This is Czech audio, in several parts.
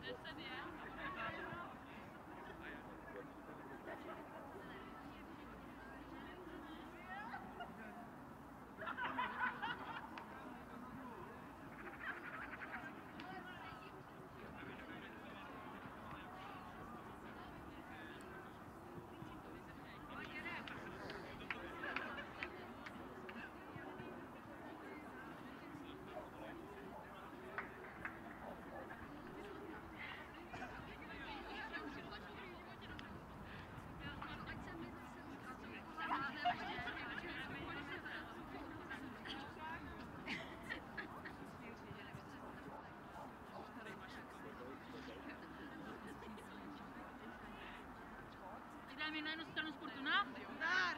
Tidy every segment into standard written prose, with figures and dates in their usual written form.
mi na jednu stranu sportu, no? Dar!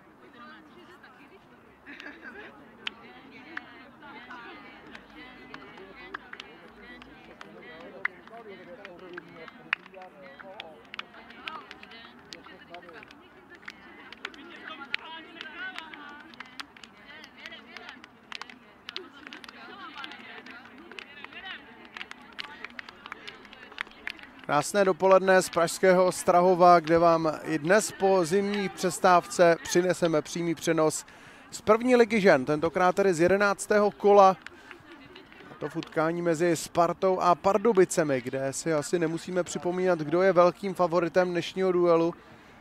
Krásné dopoledne z pražského Strahova, kde vám i dnes po zimní přestávce přineseme přímý přenos z první ligy žen, tentokrát tedy z 11. kola. A to v utkání mezi Spartou a Pardubicemi, kde si asi nemusíme připomínat, kdo je velkým favoritem dnešního duelu.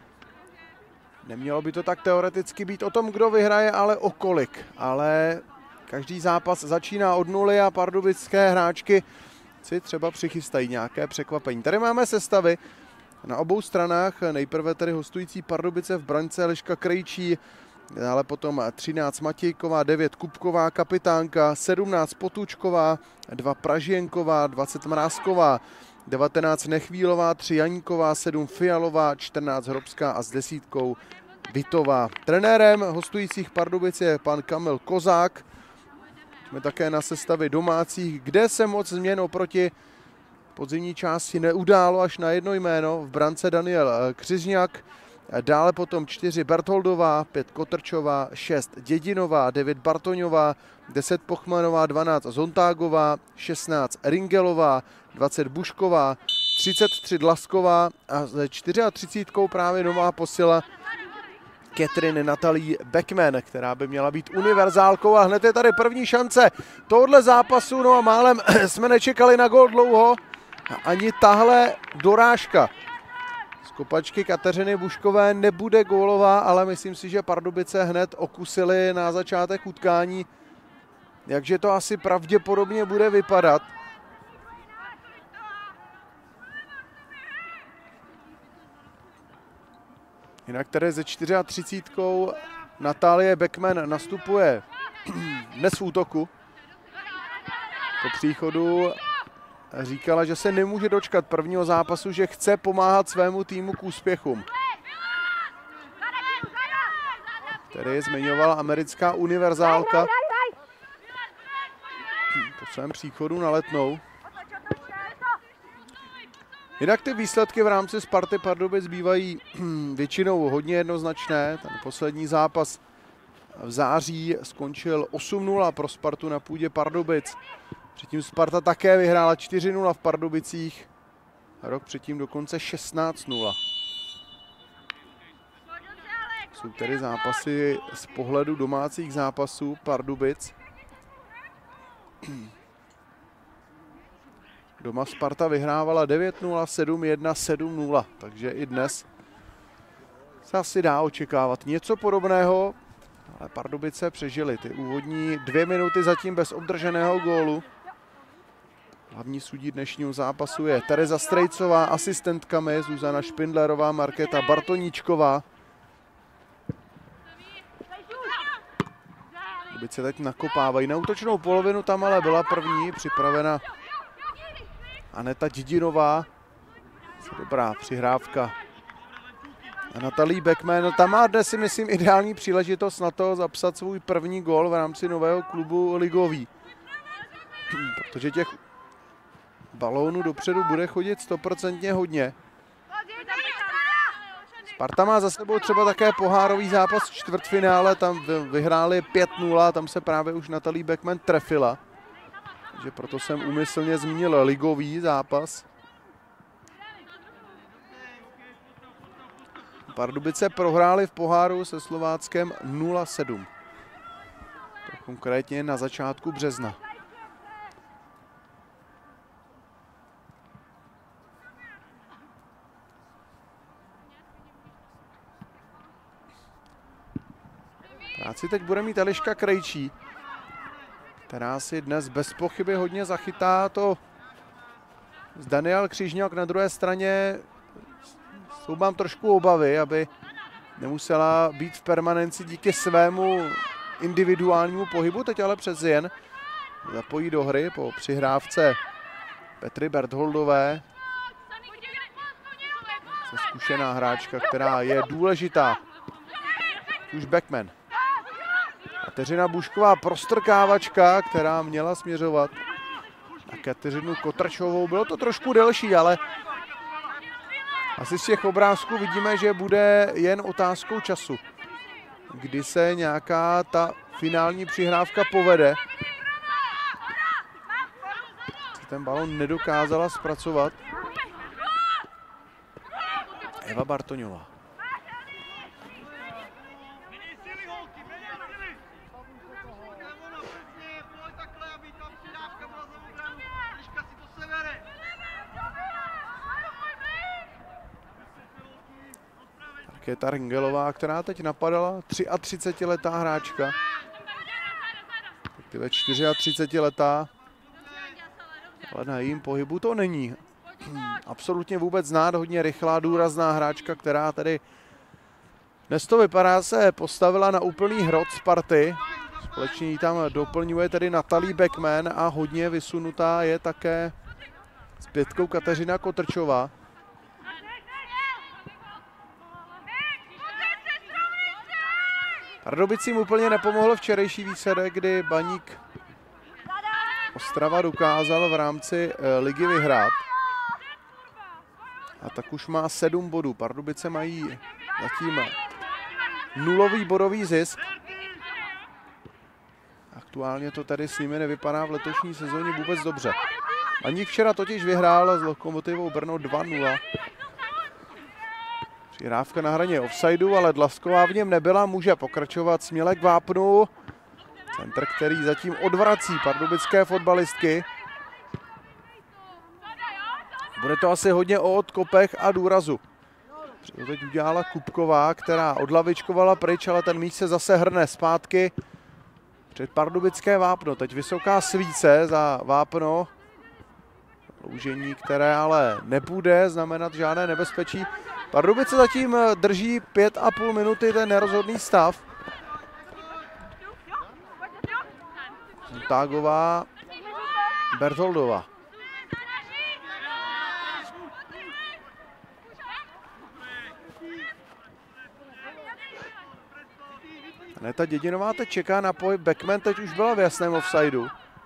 Nemělo by to tak teoreticky být o tom, kdo vyhraje, ale o kolik. Ale každý zápas začíná od nuly a pardubické hráčky si třeba přichystají nějaké překvapení. Tady máme sestavy na obou stranách. Nejprve tedy hostující Pardubice v braňce Eliška Krejčí, dále potom 13 Matějková, 9 Kupková, kapitánka, 17 Potůčková, 2 Pražienková, 20 Mrázková, 19 Nechvílová, 3 Janíková, 7 Fialová, 14 Hrobská a s 10 Vitová. Trenérem hostujících Pardubic je pan Kamil Kozák. Jsme také na sestavě domácích, kde se moc změn oproti podzimní části neudálo, až na jedno jméno. V brance Daniel Křižňák, dále potom 4 Bertholdová, 5 Kotrčová, 6 Dědinová, 9 Bartoňová, 10 Pochmanová, 12 Zontágová, 16 Ringelová, 20 Bušková, 33 Dlasková a s 34 právě nová posila Catherine Natalie Beckman, která by měla být univerzálkou, a hned je tady první šance tohohle zápasu. No a málem jsme nečekali na gól dlouho a ani tahle dorážka z kopačky Kateřiny Buškové nebude gólová, ale myslím si, že Pardubice hned okusili na začátek utkání, jakže to asi pravděpodobně bude vypadat. Jinak tady ze 34 Natalie Beckman nastupuje dnes v útoku. Po příchodu říkala, že se nemůže dočkat prvního zápasu, že chce pomáhat svému týmu k úspěchům. Tady zmiňovala americká univerzálka po svém příchodu na Letnou. Jinak ty výsledky v rámci Sparty Pardubic bývají většinou hodně jednoznačné. Ten poslední zápas v září skončil 8-0 pro Spartu na půdě Pardubic. Předtím Sparta také vyhrála 4-0 v Pardubicích. Rok předtím dokonce 16-0. Jsou tedy zápasy z pohledu domácích zápasů Pardubic. Doma Sparta vyhrávala 9-0, 7-1, 7-0, takže i dnes se asi dá očekávat něco podobného, ale Pardubice přežili ty úvodní 2 minuty zatím bez obdrženého gólu. Hlavní sudí dnešního zápasu je Tereza Strejcová, asistentkami Zuzana Špindlerová, Markéta Bartoníčková. Pardubice teď nakopávají na útočnou polovinu, tam ale byla první připravena Aneta Dědinová. Dobrá přihrávka. A Natalie Beckman, tam má dnes si myslím ideální příležitost na to zapsat svůj první gól v rámci nového klubu ligový. Protože těch balónů dopředu bude chodit 100% hodně. Sparta má za sebou třeba také pohárový zápas v čtvrtfinále, tam vyhráli 5-0, tam se právě už Natalie Beckman trefila. Takže proto jsem úmyslně zmínil ligový zápas. Pardubice prohrály v poháru se Slováckem 0-7. To konkrétně na začátku března. Práci teď bude mít Eliška Krejčí, která si dnes bez pochyby hodně zachytá. To z Daniel Křižňák na druhé straně mám trošku obavy, aby nemusela být v permanenci díky svému individuálnímu pohybu. Teď ale přeci jen zapojí do hry po přihrávce Petry Bertholdové. Zkušená hráčka, která je důležitá. Už Beckman. Kateřina Bušková, prostrkávačka, která měla směřovat na Kateřinu Kotrčovou. Bylo to trošku delší, ale asi z těch obrázků vidíme, že bude jen otázkou času, kdy se nějaká ta finální přihrávka povede. Ten balon nedokázala zpracovat Eva Bartoňová. Markéta Ringelová, která teď napadala, 33letá hráčka, respektive 34letá, ale na jejím pohybu to není absolutně vůbec znát, hodně rychlá, důrazná hráčka, která tedy dnes to vypadá se postavila na úplný hrot Sparty. Společně ji tam doplňuje tedy Natalie Beckman a hodně vysunutá je také s pětkou Kateřina Kotrčová. Pardubicím úplně nepomohl včerejší výsledek, kdy Baník Ostrava dokázal v rámci ligy vyhrát. A tak už má 7 bodů. Pardubice mají zatím nulový bodový zisk. Aktuálně to tady s nimi nevypadá v letošní sezóně vůbec dobře. Baník včera totiž vyhrál s Lokomotivou Brno 2-0. Přihrávka na hraně offsideu, ale Dlasková v něm nebyla, může pokračovat směle k vápnu. Centr, který zatím odvrací pardubické fotbalistky. Bude to asi hodně o odkopech a důrazu. To teď udělala Kupková, která odlavičkovala pryč, ale ten míč se zase hrne zpátky před pardubické vápno. Teď vysoká svíce za vápno. Loužení, které ale nebude znamenat žádné nebezpečí. Pardubice zatím drží 5,5 minuty ten nerozhodný stav. Tágová, Bertholdová. Aneta Dědinová teď čeká na pohyb. Beckman teď už byla v jasném offsideu.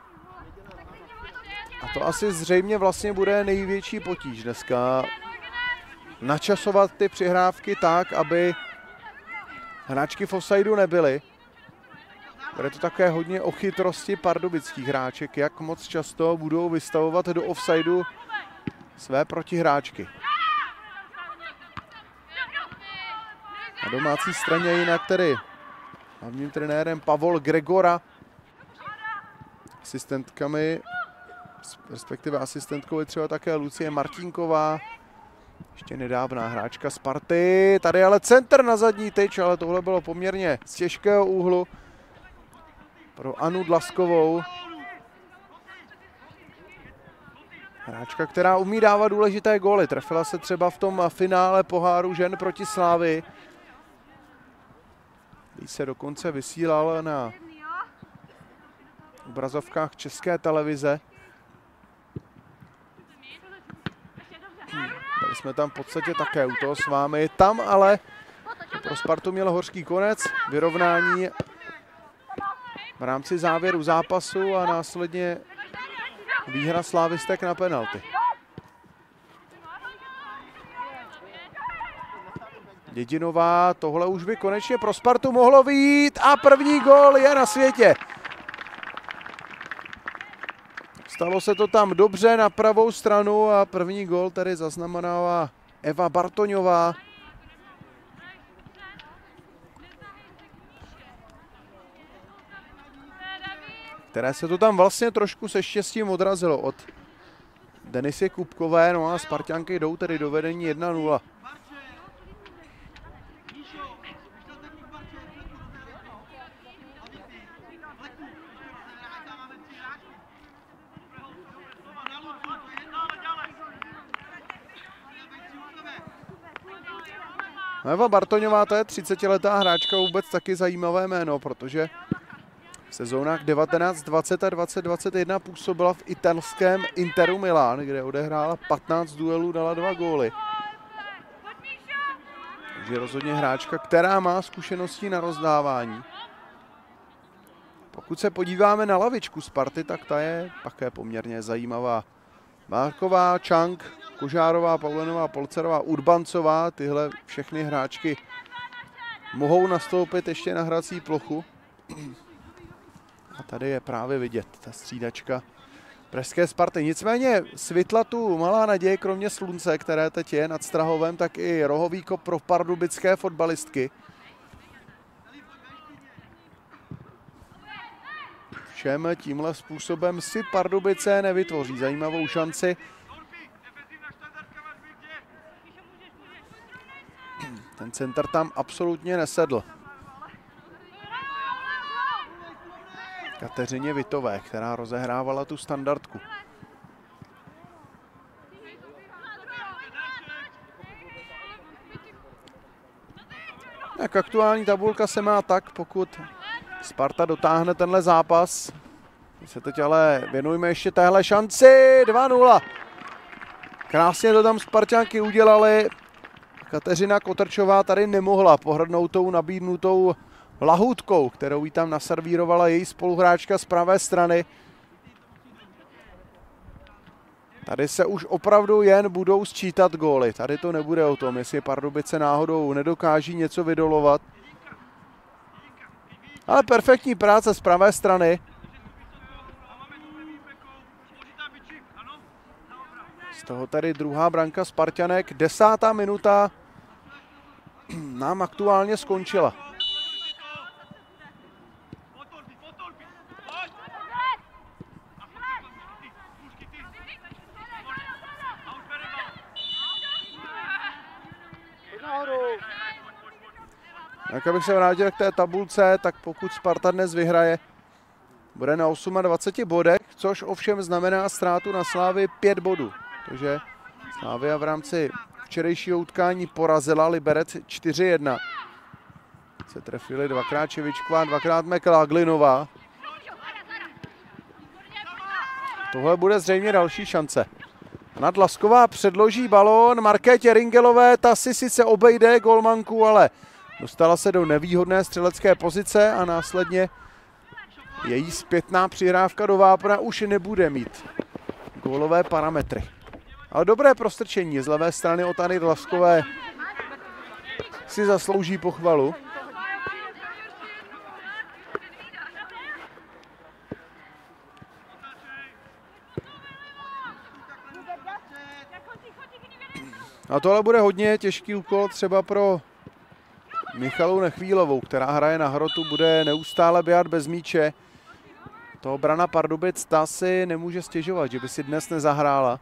A to asi zřejmě vlastně bude největší potíž dneska. Načasovat ty přihrávky tak, aby hráčky v offsideu nebyly. Bude to také hodně o chytrosti pardubických hráček, jak moc často budou vystavovat do offsideu své protihráčky. Na domácí straně jinak tedy hlavním trenérem Pavol Gregora, asistentkami, respektive asistentkou je třeba také Lucie Martinková, ještě nedávná hráčka Sparty. Tady ale centr na zadní tyč, ale tohle bylo poměrně z těžkého úhlu pro Anu Dlaskovou. Hráčka, která umí dávat důležité góly. Trefila se třeba v tom finále poháru žen proti Slávii. Který se dokonce vysílal na obrazovkách České televize. Byli jsme tam v podstatě také u toho s vámi. Tam ale pro Spartu měl hořký konec, vyrovnání v rámci závěru zápasu a následně výhra slávistek na penalty. Dědinová, tohle už by konečně pro Spartu mohlo vyjít a první gól je na světě. Stalo se to tam dobře na pravou stranu a první gól tady zaznamenává Eva Bartoňová. které se to tam vlastně trošku se štěstím odrazilo od Denisy Kupkové, no a Sparťanky jdou tedy do vedení 1-0. Eva Bartoňová, to je 30letá hráčka, vůbec taky zajímavé jméno, protože v sezónách 1920 a 2021 působila v italském Interu Milán, kde odehrála 15 duelů, dala 2 góly. Takže rozhodně hráčka, která má zkušenosti na rozdávání. Pokud se podíváme na lavičku Sparty, tak ta je také poměrně zajímavá. Márková, Čang, Kožárová, Paulenová, Polcerová, Urbancová, tyhle všechny hráčky mohou nastoupit ještě na hrací plochu. A tady je právě vidět ta střídačka pražské Sparty. Nicméně svitla tu malá naděje, kromě slunce, které teď je nad Strahovem, tak i rohový kop pro pardubické fotbalistky. Všem tímhle způsobem si Pardubice nevytvoří zajímavou šanci. Ten centr tam absolutně nesedl. Kateřině Vitové, která rozehrávala tu standardku. Tak aktuální tabulka se má tak, pokud Sparta dotáhne tenhle zápas. My se teď ale věnujeme ještě téhle šanci. 2-0. Krásně to tam Sparťanky udělali. Kateřina Kotrčová tady nemohla pohrdnout tou nabídnutou lahůdkou, kterou jí tam naservírovala její spoluhráčka z pravé strany. Tady se už opravdu jen budou sčítat góly. Tady to nebude o tom, jestli Pardubice náhodou nedokáží něco vydolovat. Ale perfektní práce z pravé strany. Z toho tady druhá branka Sparťanek. 10. minuta nám aktuálně skončila. Tak abych se vrátil k té tabulce, tak pokud Sparta dnes vyhraje, bude na 28 bodech, což ovšem znamená ztrátu na Slávy 5 bodů. Takže Slávia v rámci včerejšího utkání porazila Liberec 4-1. Se trefili dvakrát Čevičková, dvakrát McLaughlin. Tohle bude zřejmě další šance. Nadlasková předloží balón Markétě Ringelové, ta si sice obejde golmanku, ale dostala se do nevýhodné střelecké pozice a následně její zpětná přihrávka do vápna už nebude mít gólové parametry. Ale dobré prostrčení z levé strany od Anny Dlaskové si zaslouží pochvalu. A tohle bude hodně těžký úkol třeba pro Michalu Nechvílovou, která hraje na hrotu, bude neustále běhat bez míče. To obrana Pardubic, ta si nemůže stěžovat, že by si dnes nezahrála.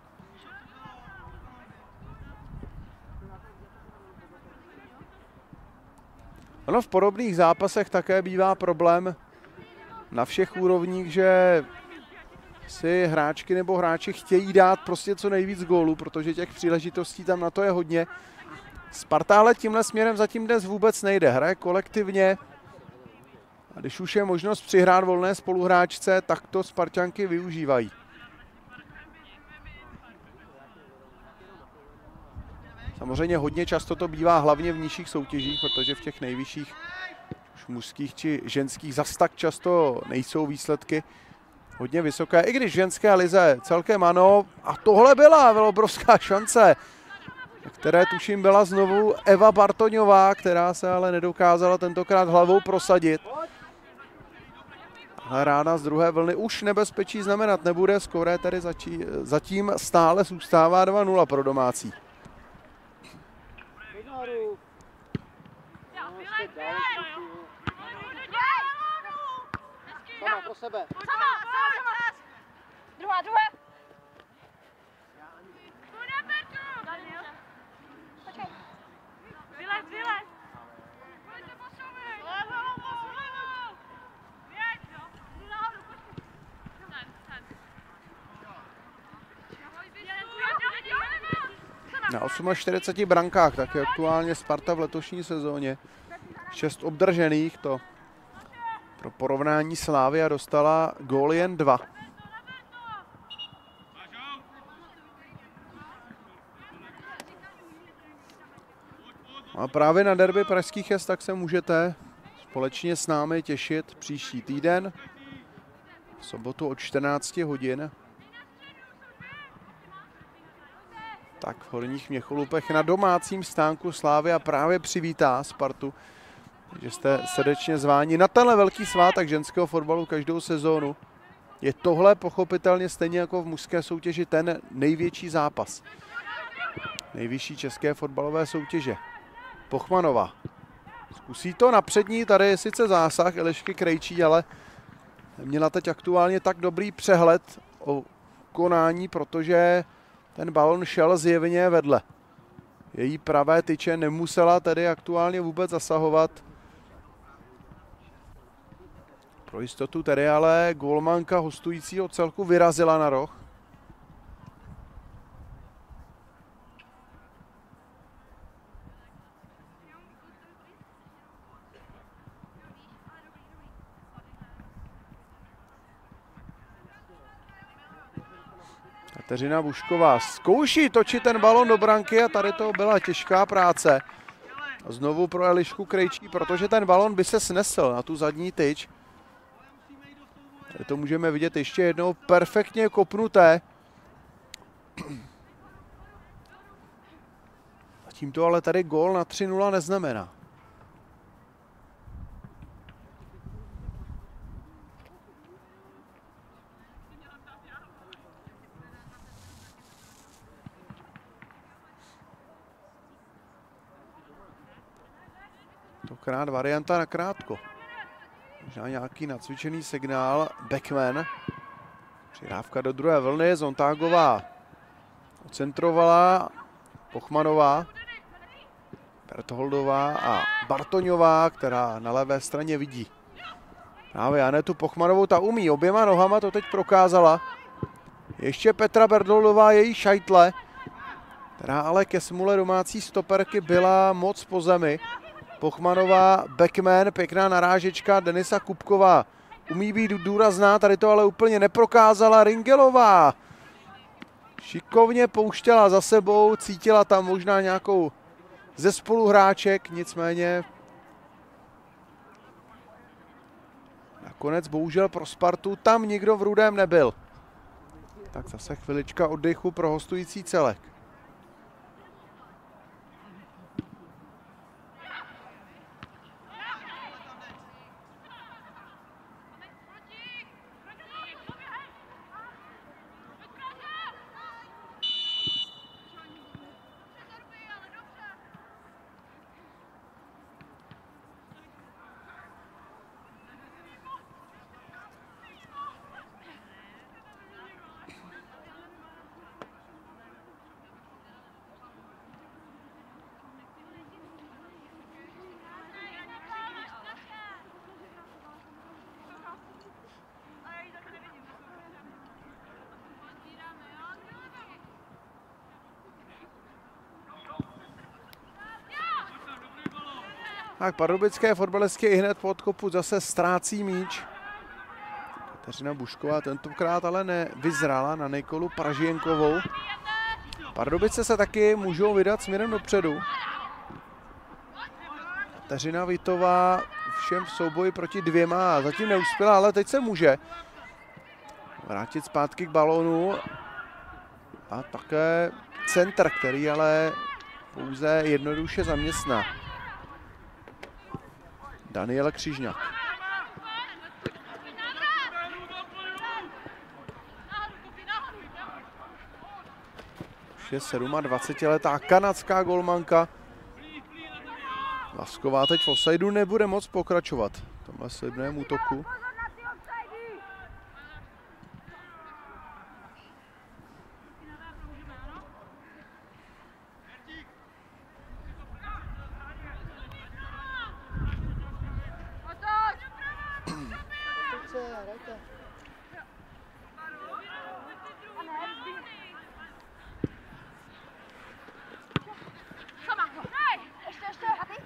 Ono v podobných zápasech také bývá problém na všech úrovních, že si hráčky nebo hráči chtějí dát prostě co nejvíc gólů, protože těch příležitostí tam na to je hodně. Sparta ale tímhle směrem zatím dnes vůbec nejde. Hraje kolektivně a když už je možnost přihrát volné spoluhráčce, tak to Sparťanky využívají. Samozřejmě hodně často to bývá hlavně v nižších soutěžích, protože v těch nejvyšších, už mužských či ženských, zas tak často nejsou výsledky hodně vysoké. I když v ženské lize celkem ano. A tohle byla obrovská šance, které tuším byla znovu Eva Bartoňová, která se ale nedokázala tentokrát hlavou prosadit. Ale rána z druhé vlny už nebezpečí znamenat nebude. Skóre tedy zatím stále zůstává 2-0 pro domácí. po sebe. Sama. Druhá. Počkej. Vylez. Pojďte po sobě. Věď, jo. Nahoru, počkej. Na 48 brankách, tak je aktuálně Sparta v letošní sezóně. 6 obdržených, to pro porovnání Slavia dostala gól jen 2. A právě na derby pražských Jest tak se můžete společně s námi těšit příští týden, v sobotu od 14 hodin. Tak v Horních Měcholupech na domácím stánku Slavia právě přivítá Spartu. Takže jste srdečně zváni na tenhle velký svátek ženského fotbalu každou sezónu. Je tohle pochopitelně stejně jako v mužské soutěži ten největší zápas. Nejvyšší české fotbalové soutěže. Pochmanová. Zkusí to na přední, tady je sice zásah Elišky Krejčí, ale měla teď aktuálně tak dobrý přehled o konání, protože ten balon šel zjevně vedle. Její pravé tyče nemusela tedy aktuálně vůbec zasahovat. Pro jistotu tedy ale gólmanka hostujícího celku vyrazila na roh. Kateřina Bušková zkouší točit ten balon do branky a tady to byla těžká práce. A znovu pro Elišku Krejčí, protože ten balon by se snesl na tu zadní tyč. Tady to můžeme vidět ještě jednou perfektně kopnuté. Zatím to ale tady gól na 3-0 neznamená. Tokrát varianta na krátko. Možná nějaký nacvičený signál. Beckman. Přidávka do druhé vlny. Zontágová ocentrovala. Pochmanová. Bertholdová a Bartoňová, která na levé straně vidí. Právě Anetu Pochmanovou, ta umí. Oběma nohama to teď prokázala. Ještě Petra Bertholdová, její šajtle, která ale ke smůle domácí stoperky byla moc po zemi. Pochmanová, Beckman, pěkná narážečka, Denisa Kupková umí být důrazná, tady to ale úplně neprokázala. Ringelová šikovně pouštěla za sebou, cítila tam možná nějakou ze spoluhráček, nicméně nakonec bohužel pro Spartu tam nikdo v rudém nebyl. Tak zase chvilička oddechu pro hostující celek. Tak pardubické fotbalistky i hned po odkopu zase ztrácí míč. Kateřina Bušková tentokrát ale nevyzrala na Nikolu Pražienkovou. Pardubice se taky můžou vydat směrem dopředu. Kateřina Vitová všem v souboji proti dvěma zatím neuspěla, ale teď se může vrátit zpátky k balónu. A také centr, který ale pouze jednoduše zaměstná. Daniela Křižňák. Už je 27letá kanadská golmanka. Lasková teď v offsideu nebude moc pokračovat v tomhle slibném útoku. Sama. Ještě. A ty?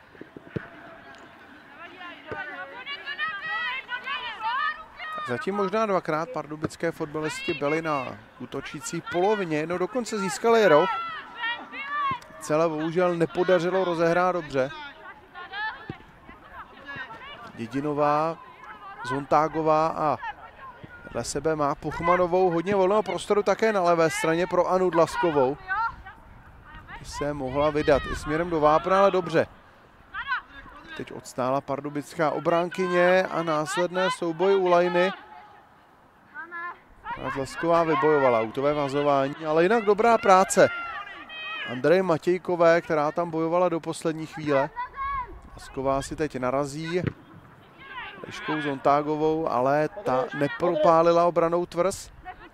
Zatím možná dvakrát pardubické fotbalisti byli na útočící polovině, no dokonce získali roh. Celé bohužel nepodařilo rozehrát dobře. Dědinová, Zontágová a vedle sebe má Puchmanovou hodně volného prostoru také na levé straně pro Anu Dlaskovou. Se mohla vydat i směrem do vápna, ale dobře. Teď odstála pardubická obránkyně a následné souboj u lajny. A Dlasková vybojovala útové vazování, ale jinak dobrá práce Andreje Matějkové, která tam bojovala do poslední chvíle. Dlasková si teď narazí Liškou Zontágovou, ale ta nepropálila obranou tvrz.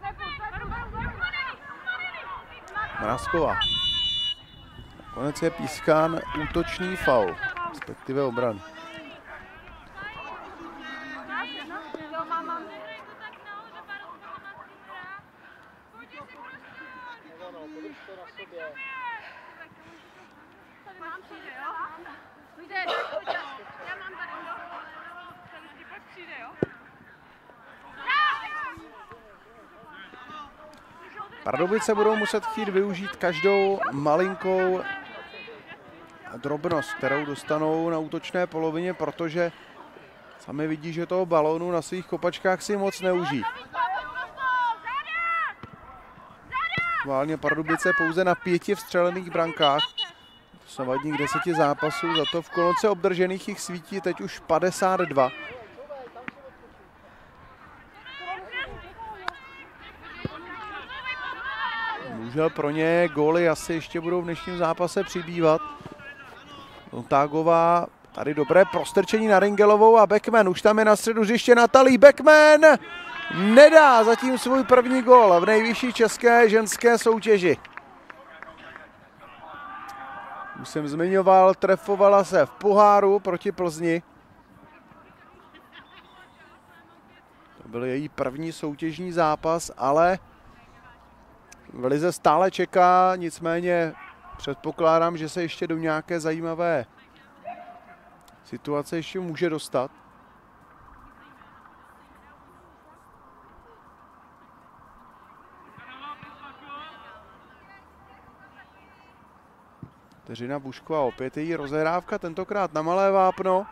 Mrázková. Konec je pískán útočný faul, respektive obrany. Pardubice budou muset chtít využít každou malinkou drobnost, kterou dostanou na útočné polovině, protože sami vidí, že toho balónu na svých kopačkách si moc neužijí. Aktuálně Pardubice pouze na 5 vstřelených brankách. Dosavadních 10 zápasů, za to v kolonce obdržených jich svítí teď už 52. Bohužel pro ně góly asi ještě budou v dnešním zápase přibývat. Zontágová, tady dobré prostrčení na Ringelovou a Beckman už tam je na středu hřiště Natalí. Beckman nedá zatím svůj první gól v nejvyšší české ženské soutěži. Už jsem zmiňoval, trefovala se v poháru proti Plzni. To byl její první soutěžní zápas, ale v lize stále čeká, nicméně předpokládám, že se ještě do nějaké zajímavé situace ještě může dostat. Kateřina Bušková, opět její rozehrávka, tentokrát na malé vápno.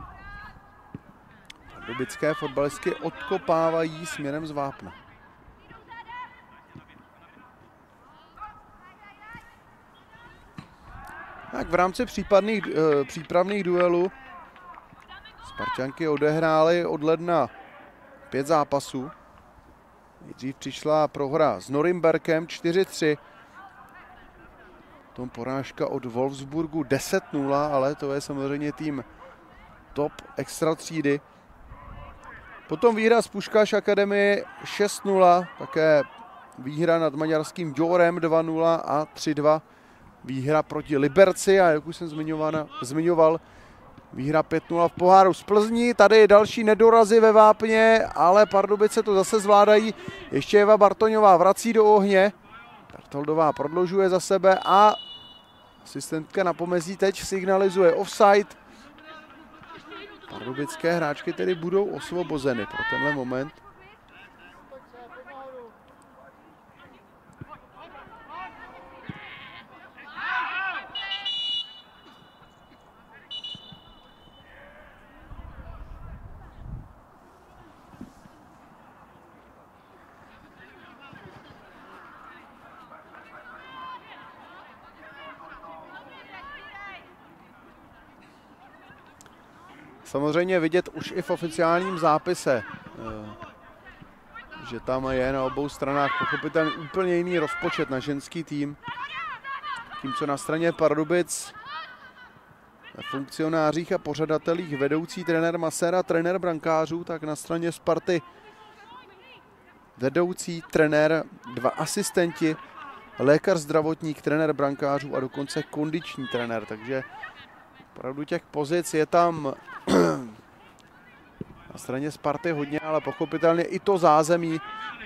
Pardubické fotbalistky odkopávají směrem z vápna. Tak v rámci přípravných duelů Sparťanky odehrály od ledna 5 zápasů. Nejdřív přišla prohra s Norimberkem 4-3. Potom porážka od Wolfsburgu 10-0, ale to je samozřejmě tým top extra třídy. Potom výhra z Puškáš Akademie 6-0, také výhra nad maďarským Djorem 2-0 a 3-2. Výhra proti Liberci a jak už jsem zmiňoval, výhra 5-0 v poháru z Plzní. Tady další nedorazy ve vápně, ale Pardubice to zase zvládají. Ještě Eva Bartoňová vrací do ohně. Bertoldová prodlužuje za sebe a asistentka na pomezí teď signalizuje offside. Pardubické hráčky tedy budou osvobozeny pro tenhle moment. Samozřejmě vidět už i v oficiálním zápise, že tam je na obou stranách pochopitelně úplně jiný rozpočet na ženský tým. Tím, co na straně Pardubic, na funkcionářích a pořadatelích vedoucí trenér Masera, trenér brankářů, tak na straně Sparty vedoucí trenér, 2 asistenti, lékař zdravotník, trenér brankářů a dokonce kondiční trenér, takže opravdu těch pozic je tam Na straně Sparty hodně, ale pochopitelně i to zázemí.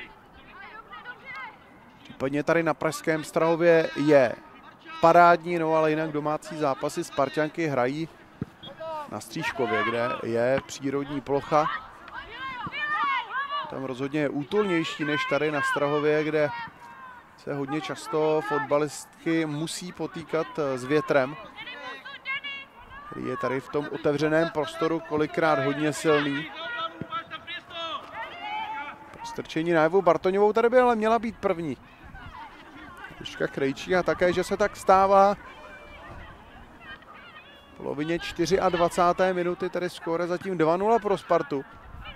Případně tady na pražském Strahově je parádní, no ale jinak domácí zápasy Sparťanky hrají na Stříškově, kde je přírodní plocha. Tam rozhodně je útulnější než tady na Strahově, kde se hodně často fotbalistky musí potýkat s větrem, který je tady v tom otevřeném prostoru kolikrát hodně silný. Strčení na Evu Bartoňovou tady by ale měla být první. Liška Krejčí a také, že se tak stává. V polovině 24. minuty, tady skóre zatím 2-0 pro Spartu.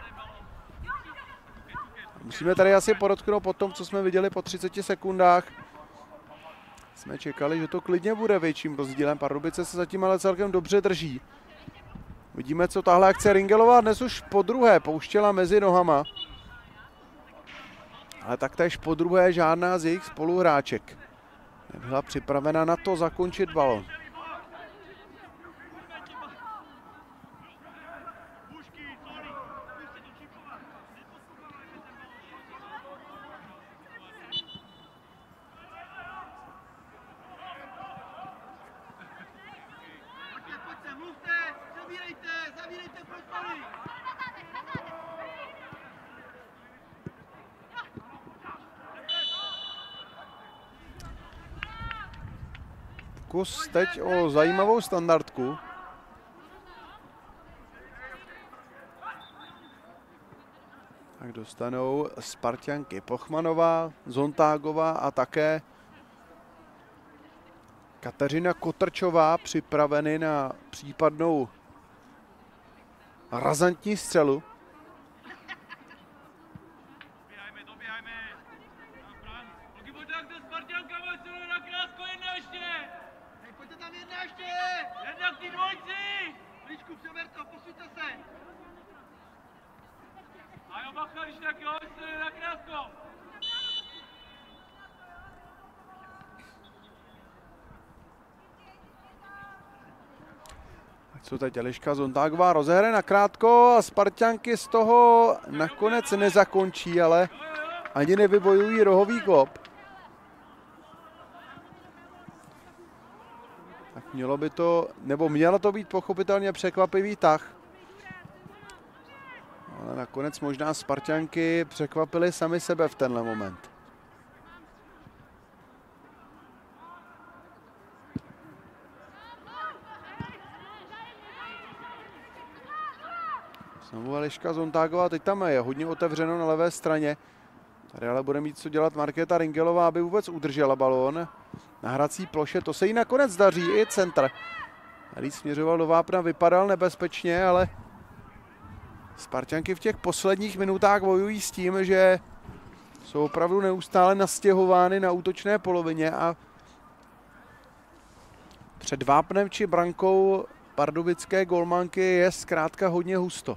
Musíme tady asi podotknout po tom, co jsme viděli po 30 sekundách. Jsme čekali, že to klidně bude větším rozdílem. Pardubice se zatím ale celkem dobře drží. Vidíme, co tahle akce Ringelová dnes už podruhé pouštěla mezi nohama. Ale taktéž podruhé žádná z jejich spoluhráček nebyla připravena na to zakončit balon. Pokus teď o zajímavou standardku. Tak dostanou Sparťanky Pochmanová, Zontágová a také Kateřina Kotrčová připraveny na případnou razantní střelu. Co teď Eliška Zontágová rozehraje nakrátko a Sparťanky z toho nakonec nezakončí, ale ani nevybojují rohový klop. Tak mělo to být pochopitelně překvapivý tah. Ale nakonec možná Sparťanky překvapily sami sebe v tenhle moment. Znovu Eliška Zontágová, teď tam je hodně otevřeno na levé straně. Tady ale bude mít co dělat Markéta Ringelová, aby vůbec udržela balón. Na hrací ploše, to se jí nakonec daří, i centr. Tady směřoval do vápna, vypadal nebezpečně, ale Sparťanky v těch posledních minutách bojují s tím, že jsou opravdu neustále nastěhovány na útočné polovině a před vápnem či brankou pardubické golmanky je zkrátka hodně husto.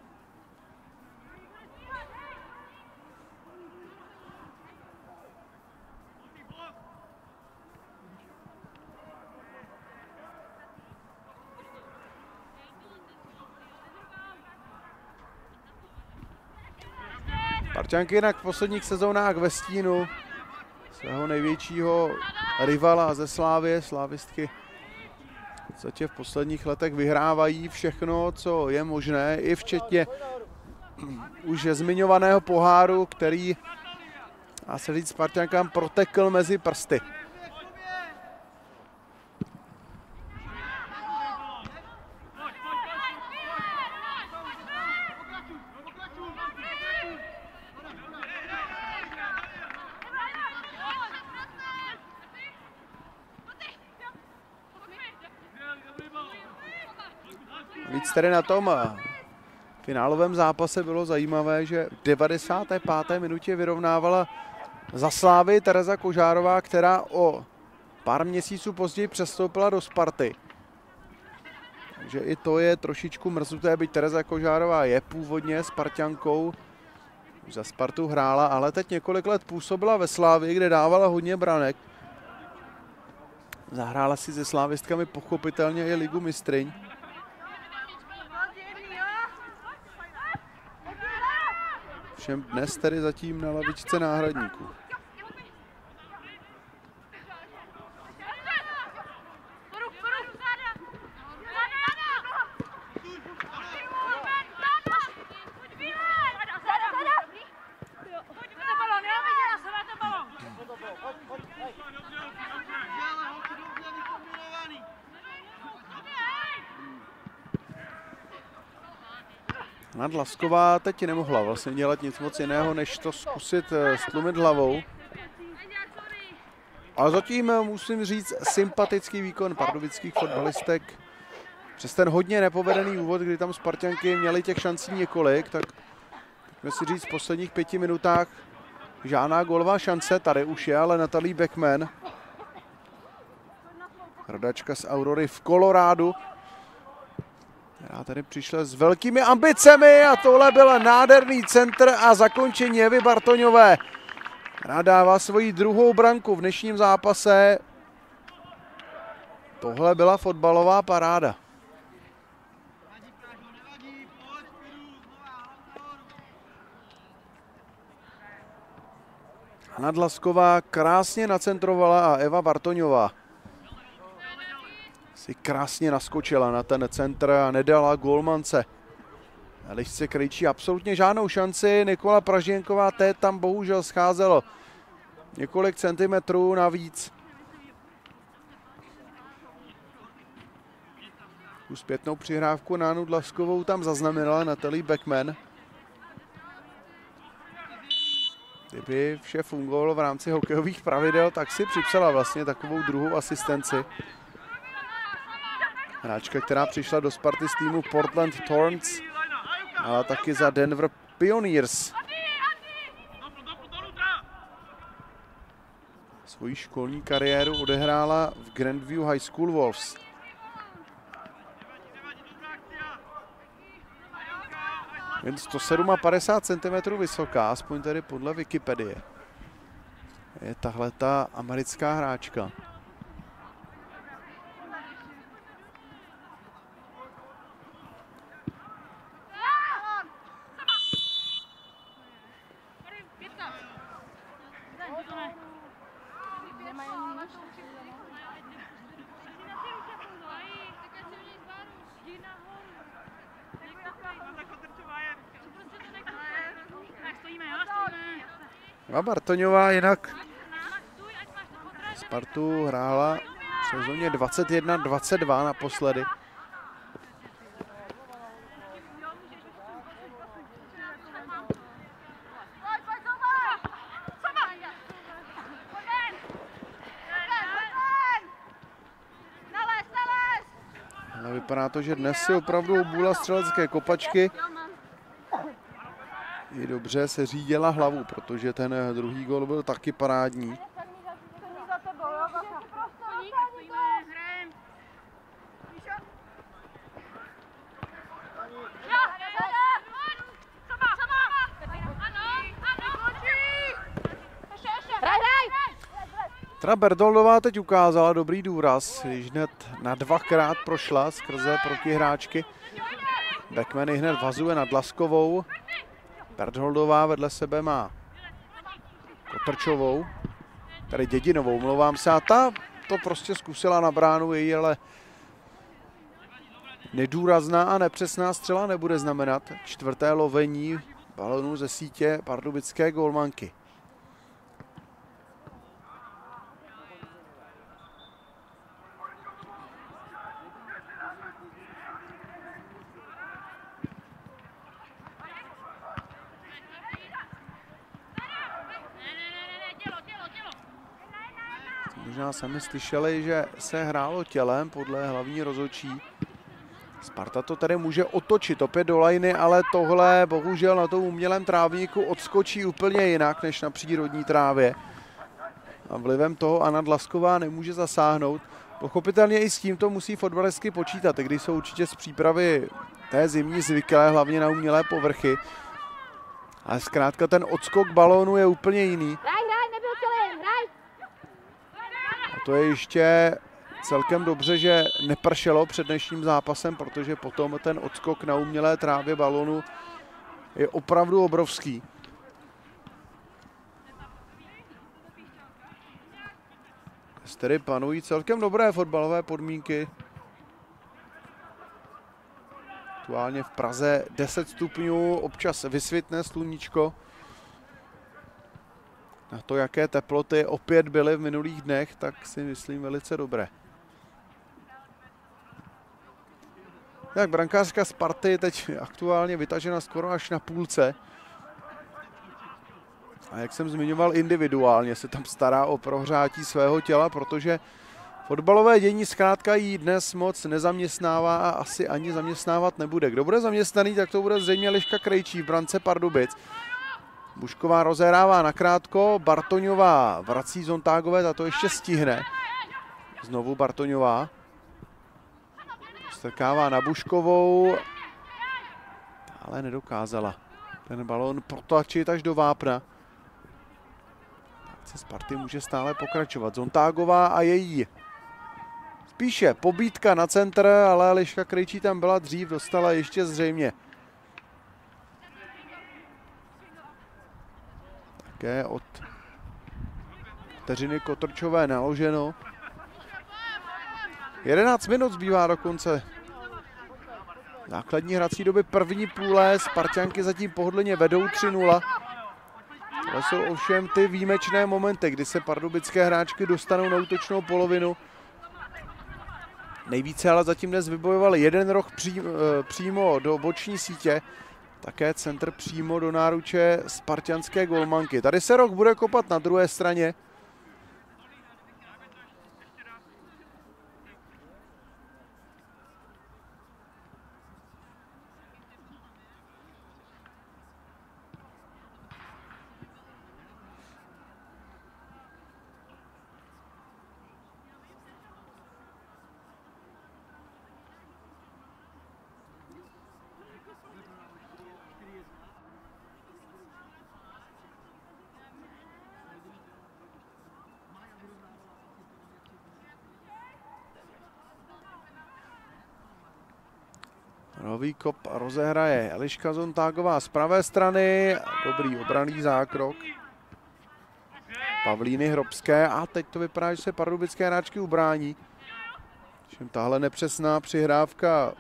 Sparťanky jinak v posledních sezónách ve stínu svého největšího rivala ze Slávie, slávistky v posledních letech vyhrávají všechno, co je možné, i včetně už zmiňovaného poháru, který, a se říct, Sparťankám protekl mezi prsty. Víc tedy na tom finálovém zápase bylo zajímavé, že v 95. minutě vyrovnávala za Slávy Tereza Kožárová, která o pár měsíců později přestoupila do Sparty. Takže i to je trošičku mrzuté, byť Tereza Kožárová je původně Sparťankou. Už za Spartu hrála, ale teď několik let působila ve Slávii, kde dávala hodně branek. Zahrála si se slávistkami pochopitelně i Ligu mistryň. Všem dnes tedy zatím na lavičce náhradníků. Nadlasková teď nemohla vlastně dělat nic moc jiného, než to zkusit stlumit hlavou. Ale zatím musím říct sympatický výkon pardubických fotbalistek. Přes ten hodně nepovedený úvod, kdy tam Spartanky měly těch šancí několik, tak můžeme si říct v posledních 5 minutách žádná gólová šance. Tady už je, ale Natalie Beckman. Rodačka z Aurory v Kolorádu. Já tady přišla s velkými ambicemi a tohle byl nádherný centr a zakončení Evy Bartoňové. Která dává svoji druhou branku v dnešním zápase. Tohle byla fotbalová paráda. Hana Dlasková krásně nacentrovala a Eva Bartoňová si krásně naskočila na ten centr a nedala gólmance Elišce Krejčí absolutně žádnou šanci. Nikola Pražděnková, té tam bohužel scházelo několik centimetrů navíc. Tu zpětnou přihrávku na Hanu Dlaskovou tam zaznamenala Natalie Beckman. Kdyby vše fungovalo v rámci hokejových pravidel, tak si připsala vlastně takovou druhou asistenci. Hráčka, která přišla do Sparty z týmu Portland Thorns, ale taky za Denver Pioneers. Svoji školní kariéru odehrála v Grandview High School Wolves. Jen 157 cm vysoká, aspoň tedy podle Wikipedie. Je tahle ta americká hráčka. A Bartoňová jinak Spartu hrála v sezóně 21-22 naposledy. Ale vypadá to, že dnes si opravdu obula střelecké kopačky. I dobře se řídila hlavu, protože ten druhý gól byl taky parádní. Teda Bertoldová teď ukázala dobrý důraz, když hned na 2krát prošla skrze protihráčky. Beckman ji hned vazuje na Dlaskovou. Bertholdová vedle sebe má Kotrčovou, tady Dědinovou, mluvám se, a ta to prostě zkusila na bránu, její ale nedůrazná a nepřesná střela nebude znamenat 4. lovení balonu ze sítě pardubické gólmanky. Možná sami slyšeli, že se hrálo tělem podle hlavní rozhodčí. Sparta to tady může otočit opět do lajny, ale tohle bohužel na tom umělém trávníku odskočí úplně jinak než na přírodní trávě. A vlivem toho Hana Dlasková nemůže zasáhnout. Pochopitelně i s tímto musí fotbalistky počítat, i když jsou určitě z přípravy té zimní zvyklé, hlavně na umělé povrchy. Ale zkrátka ten odskok balónu je úplně jiný. A to je ještě celkem dobře, že nepršelo před dnešním zápasem, protože potom ten odskok na umělé trávě balónu je opravdu obrovský. tedy panují celkem dobré fotbalové podmínky. Aktuálně v Praze 10 stupňů, občas vysvitne sluníčko. Na to, jaké teploty opět byly v minulých dnech, tak si myslím velice dobré. Tak brankářka Sparty teď aktuálně vytažena skoro až na půlce. A jak jsem zmiňoval, individuálně se tam stará o prohřátí svého těla, protože fotbalové dění zkrátka jí dnes moc nezaměstnává a asi ani zaměstnávat nebude. Kdo bude zaměstnaný, tak to bude zřejmě Eliška Krejčí v brance Pardubic. Bušková rozehrává nakrátko, Bartoňová vrací Zontágové, ta to ještě stihne. Znovu Bartoňová. Strkává na Buškovou, ale nedokázala ten balón protlačit až do vápna. Akce Sparty může stále pokračovat. Zontágová a její spíše pobídka na centr, ale Eliška Krejčí tam byla dřív, dostala ještě zřejmě. Také od Kateřiny Kotrčové naloženo. 11 minut zbývá do konce základní hrací doby první půle. Sparťanky zatím pohodlně vedou 3-0. To jsou ovšem ty výjimečné momenty, kdy se pardubické hráčky dostanou na útočnou polovinu. Nejvíce ale zatím dnes vybojovali jeden roh přímo do boční sítě. Také centr přímo do náruče sparťanské golmanky. Tady se roh bude kopat na druhé straně. Nový kop rozehraje Eliška Zontágová z pravé strany. Dobrý obranný zákrok Pavlíny Hrobské. A teď to vypadá, že se pardubické hráčky ubrání. Všem tahle nepřesná přihrávka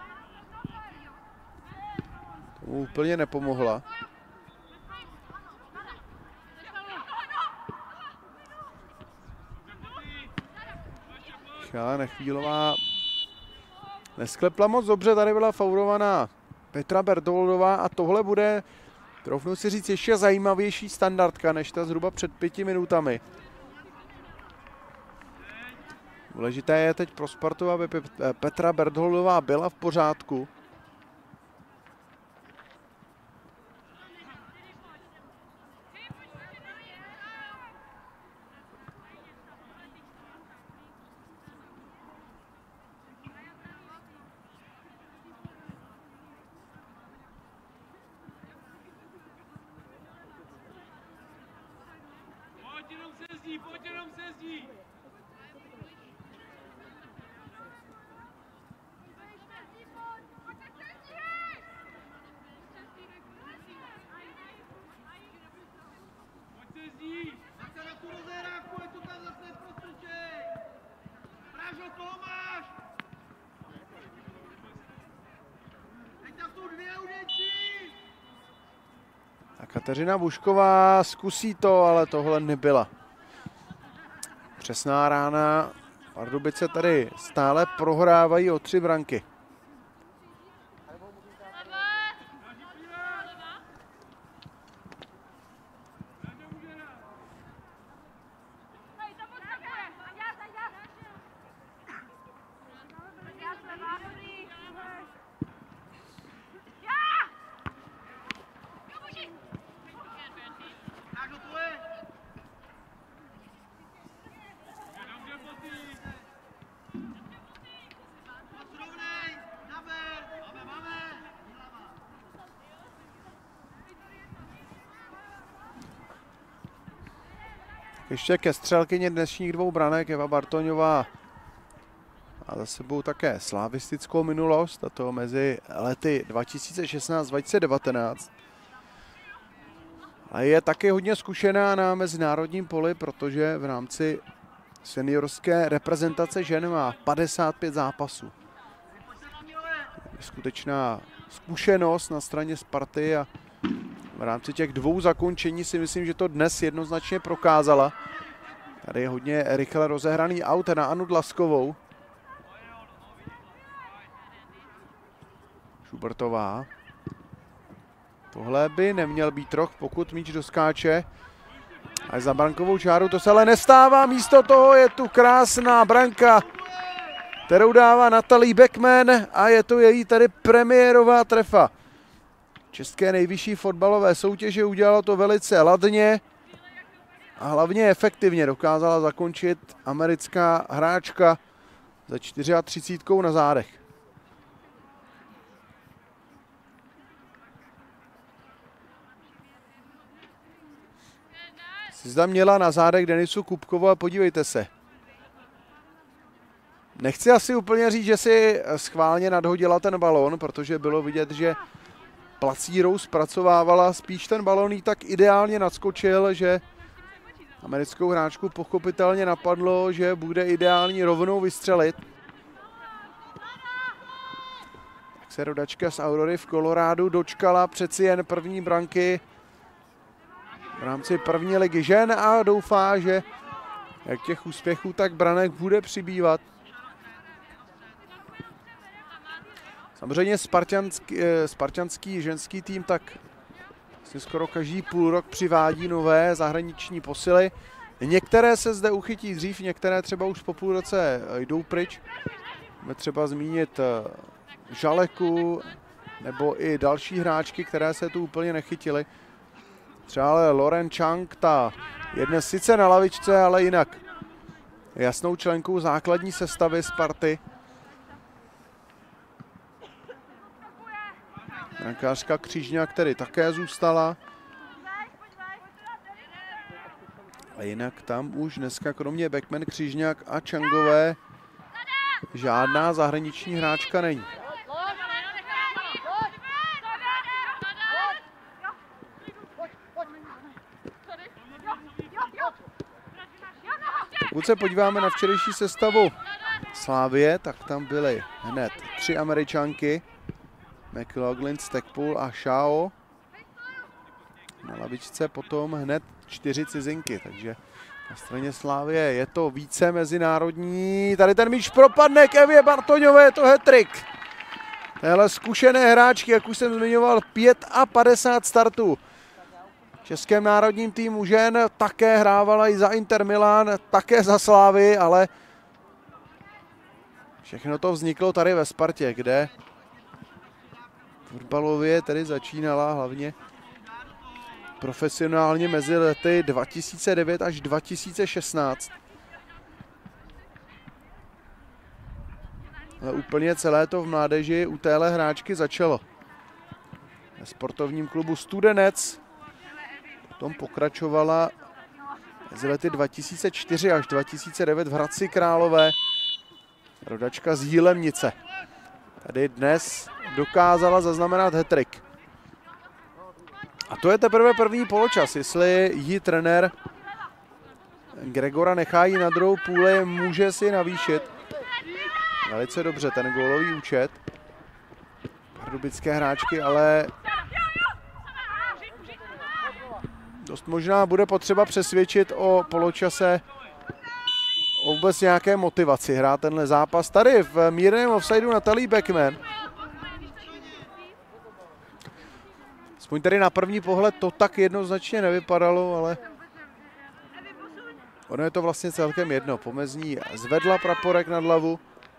tomu úplně nepomohla. Michaela Nechvílová nesklepla moc dobře, tady byla faulovaná Petra Bertoldová a tohle bude, troufnu si říct, ještě zajímavější standardka než ta zhruba před 5 minutami. Důležité je teď pro Spartu, aby Petra Bertoldová byla v pořádku. Pojď jenom se zdí! A Kateřina Bušková zkusí to, ale tohle nebyla přesná rána. Pardubice tady stále prohrávají o 3 branky. Ještě ke střelkyni dnešních 2 branek Eva Bartoňová a za sebou také slavistickou minulost, a to mezi lety 2016-2019. A je taky hodně zkušená na mezinárodním poli, protože v rámci seniorské reprezentace žen má 55 zápasů. Skutečná zkušenost na straně Sparty a v rámci těch 2 zakončení si myslím, že to dnes jednoznačně prokázala. Tady je hodně rychle rozehraný aut na Anu Dlaskovou. Šubertová. Tohle by neměl být roh, pokud míč doskáče. A za brankovou čáru to se ale nestává. Místo toho je tu krásná branka, kterou dává Natalie Beckman a je to její tady premiérová trefa. České nejvyšší fotbalové soutěže, udělala to velice ladně a hlavně efektivně dokázala zakončit americká hráčka za 34 na zádech. Zda měla na zádech Denisu Kupkovou a podívejte se. Nechci asi úplně říct, že si schválně nadhodila ten balón, protože bylo vidět, že placírou zpracovávala spíš ten balón, jí tak ideálně nadskočil, že americkou hráčku pochopitelně napadlo, že bude ideální rovnou vystřelit. Tak se rodačka z Aurory v Kolorádu dočkala přeci jen první branky v rámci první ligy žen a doufá, že jak těch úspěchů, tak branek bude přibývat. Samozřejmě spartanský ženský tým tak skoro každý půl rok přivádí nové zahraniční posily. Některé se zde uchytí dřív, některé třeba už po půl roce jdou pryč. Můžeme třeba zmínit Žaleku nebo i další hráčky, které se tu úplně nechytily. Třeba ale Lauren Chang, ta je dnes sice na lavičce, ale jinak jasnou členkou základní sestavy Sparty. Brankářka Křižňák, který také zůstala. A jinak tam už dneska kromě Beckman, Křižňák a Changové žádná zahraniční hráčka není. Pokud se podíváme na včerejší sestavu Slavie, tak tam byly hned 3 Američanky. McLaughlin, Stackpool a Shao. Na lavičce potom hned 4 cizinky, takže na straně Slavie je to více mezinárodní. Tady ten míč propadne k Evě Bartoňové, je to hat-trick. Téhle zkušené hráčky, jak už jsem zmiňoval, 55 startů. V českém národním týmu žen také hrávala i za Inter Milan, také za Slavii, ale všechno to vzniklo tady ve Spartě, kde fotbalově tedy začínala hlavně profesionálně mezi lety 2009 až 2016. Ale úplně celé to v mládeži u téhle hráčky začalo. Ve sportovním klubu Studenec potom pokračovala mezi lety 2004 až 2009 v Hradci Králové. Rodačka z Jílemnice. Tady dnes dokázala zaznamenat hat-trick. A to je teprve první poločas. Jestli ji trenér Gregora nechá jí na druhou půli, může si navýšit. Velice dobře ten gólový účet. Pardubické hráčky, ale dost možná bude potřeba přesvědčit o poločase, o vůbec nějaké motivaci hrát tenhle zápas. Tady v mírném offsideu Natalie Beckman. Aspoň tady na první pohled to tak jednoznačně nevypadalo, ale ono je to vlastně celkem jedno. Pomezní zvedla praporek nad hlavu.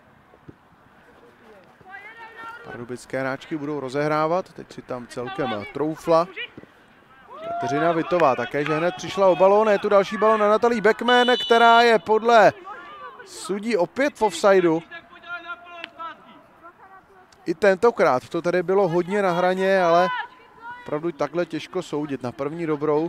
Pardubické hráčky budou rozehrávat, teď si tam celkem troufla. Kateřina Vitová také, že hned přišla o balón. Je tu další balón na Natalie Beckman, která je podle sudí opět v offsideu. I tentokrát to tady bylo hodně na hraně, ale opravdu takhle těžko soudit na první dobrou.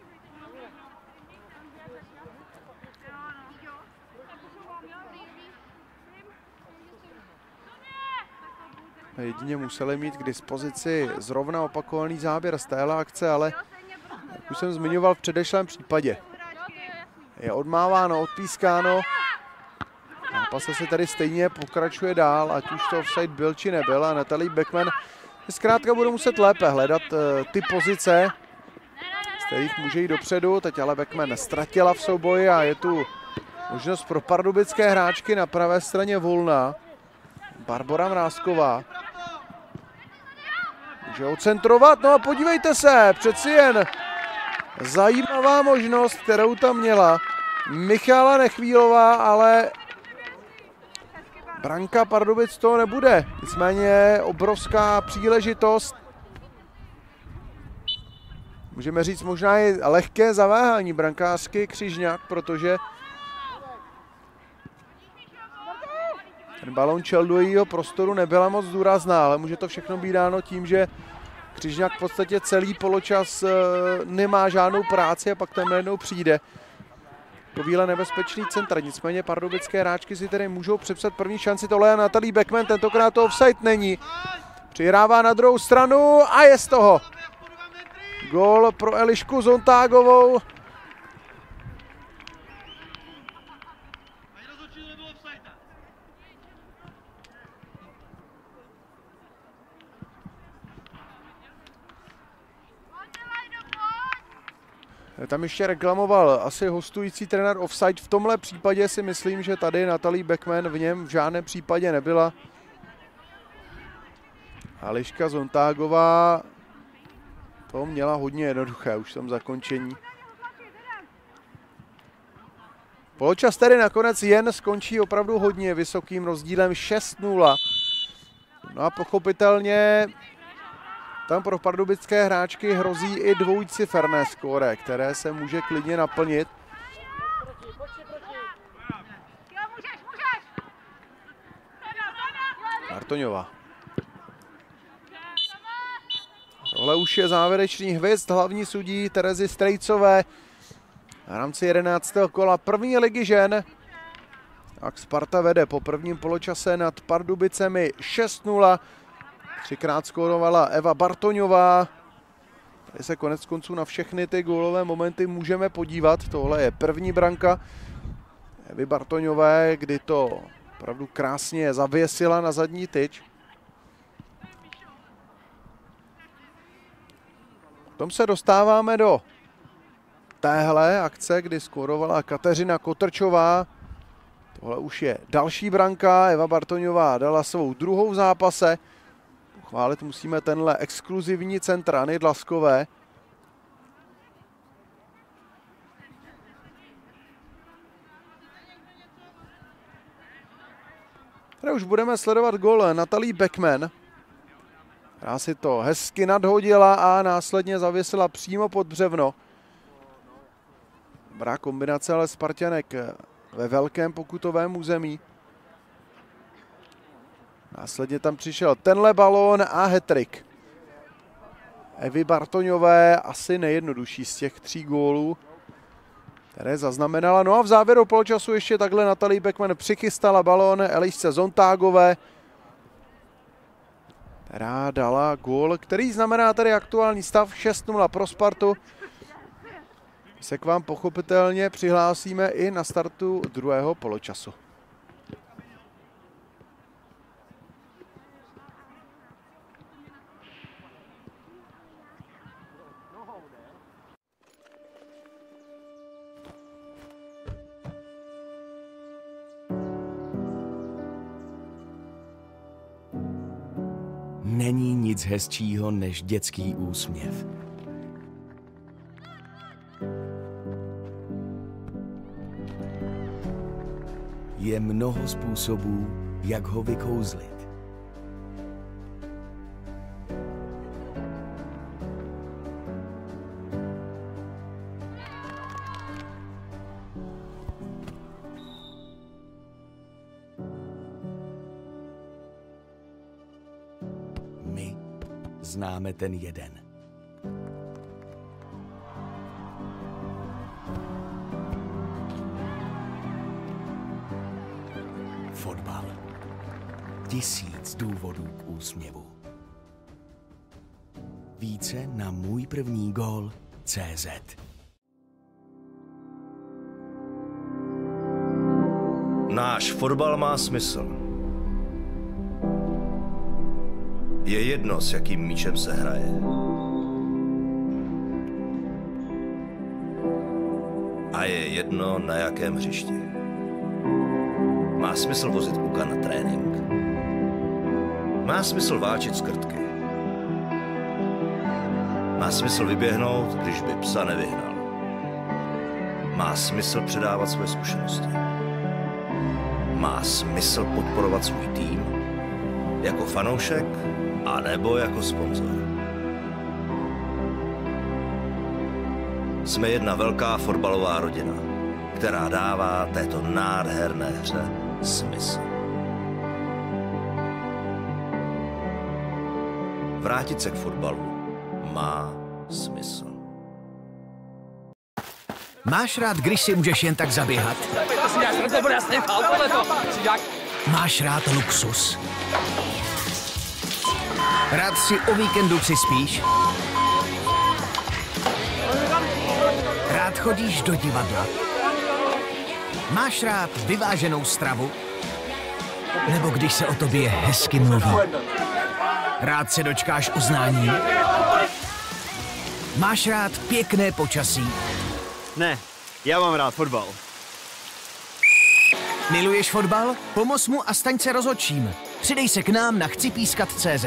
Jedině museli mít k dispozici zrovna opakovaný záběr z téhle akce, ale jak už jsem zmiňoval v předešlém případě, je odmáváno, odpískáno. Zápas se tady stejně pokračuje dál, ať už to offside byl či nebyl, a Natalie Beckman zkrátka bude muset lépe hledat ty pozice, z kterých může jít dopředu. Teď ale Beckman ztratila v souboji a je tu možnost pro pardubické hráčky na pravé straně volná. Barbora Mrázková může ocentrovat, no a podívejte se, přeci jen zajímavá možnost, kterou tam měla Michála Nechvílová, ale branka Pardubic to nebude. Nicméně obrovská příležitost. Můžeme říct možná i lehké zaváhání brankářky Křižňák, protože ten balon šel do jejího prostoru, nebyla moc důrazná, ale může to všechno být dáno tím, že Křižňák v podstatě celý poločas nemá žádnou práci a pak tam najednou přijde takovýhle nebezpečný centr. Nicméně pardubické hráčky si tedy můžou přepsat první šanci. Tohle je Natalie Beckman, tentokrát to offside není. Přihrává na druhou stranu a je z toho gól pro Elišku Zontágovou. Tam ještě reklamoval asi hostující trenér offside. V tomhle případě si myslím, že tady Natalie Beckman v něm v žádném případě nebyla. Eliška Zontágová to měla hodně jednoduché už v tom zakončení. Poločas tedy nakonec jen skončí opravdu hodně vysokým rozdílem 6-0. No a pochopitelně tam pro pardubické hráčky hrozí i dvojciferné skóre, které se může klidně naplnit. Bartoňová. Tohle už je závěrečný hvězd hlavní sudí Terezy Strejcové v rámci 11. kola první ligy žen. Tak Sparta vede po prvním poločase nad Pardubicemi 6-0. Třikrát skórovala Eva Bartoňová. Tady se konec konců na všechny ty gólové momenty můžeme podívat. Tohle je první branka Evy Bartoňové, kdy to opravdu krásně zavěsila na zadní tyč. Potom se dostáváme do téhle akce, kdy skórovala Kateřina Kotrčová. Tohle už je další branka. Eva Bartoňová dala svou druhou v zápase. Chválit musíme tenhle exkluzivní centr Anny Dlaskové. Tady už budeme sledovat gól Natalie Beckman, která si to hezky nadhodila a následně zavěsila přímo pod břevno. Dobrá kombinace ale Sparťanek ve velkém pokutovém území. Následně tam přišel tenhle balón a hat-trick Evy Bartoňové, asi nejjednodušší z těch 3 gólů, které zaznamenala. No a v závěru poločasu ještě takhle Natalie Beckman přichystala balón Elišce Zontágové, která dala gól, který znamená tady aktuální stav 6-0 pro Spartu. Se k vám pochopitelně přihlásíme i na startu druhého poločasu. Není nic hezčího než dětský úsměv. Je mnoho způsobů, jak ho vykouzlit. My známe ten jeden. Fotbal. 1000 důvodů k úsměvu. Více na můj první gól.cz. Náš fotbal má smysl. Je jedno, s jakým míčem se hraje. A je jedno, na jakém hřišti. Má smysl vozit kluka na trénink. Má smysl váčit skrtky. Má smysl vyběhnout, když by psa nevyhnal. Má smysl předávat svoje zkušenosti. Má smysl podporovat svůj tým jako fanoušek a nebo jako sponzor. Jsme jedna velká fotbalová rodina, která dává této nádherné hře smysl. Vrátit se k fotbalu má smysl. Máš rád, když si můžeš jen tak zaběhat? Máš rád luxus? Rád si o víkendu přispíš? Rád chodíš do divadla? Máš rád vyváženou stravu? Nebo když se o tobě hezky mluví? Rád se dočkáš uznání? Máš rád pěkné počasí? Ne, já mám rád fotbal. Miluješ fotbal? Pomoz mu a staň se rozhodčím. Přidej se k nám na chcipískat.cz.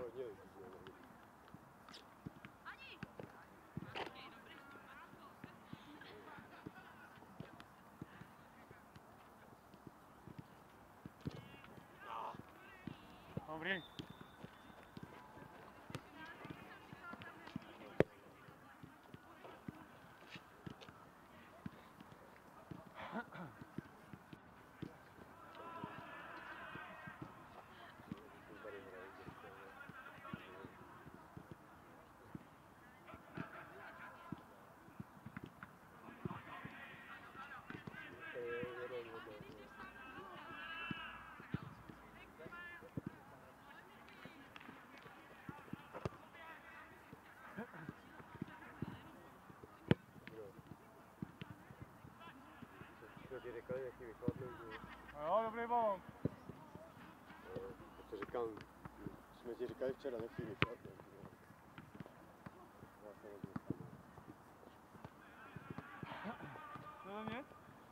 Dobrý. Jo, dobrý balon. To říkám, jsme ti říkali včera, nechci vychvat. To je mě?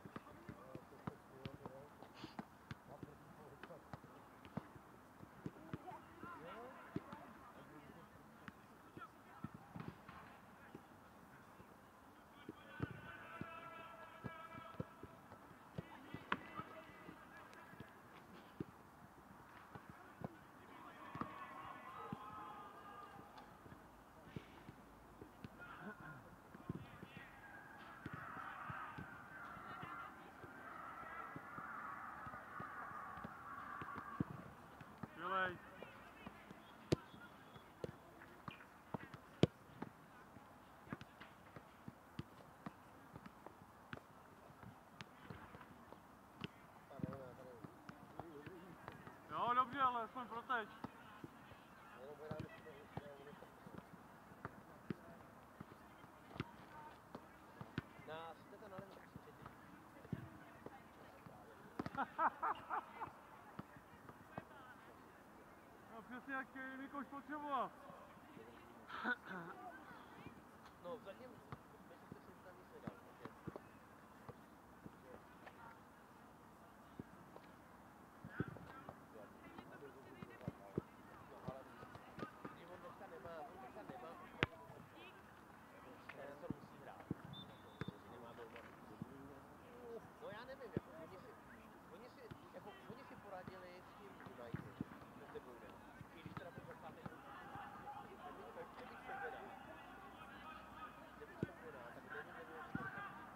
Dělej. Jo, dobře, ale aspoň proteč. No přesně jak Mikoš potřeboval. No, zatím myslím, že tam nic nedal. No já nevím, jako, oni si poradili s tím United, že se bude. I když teda byl zapátý, kdybych se vydal, tak nevím,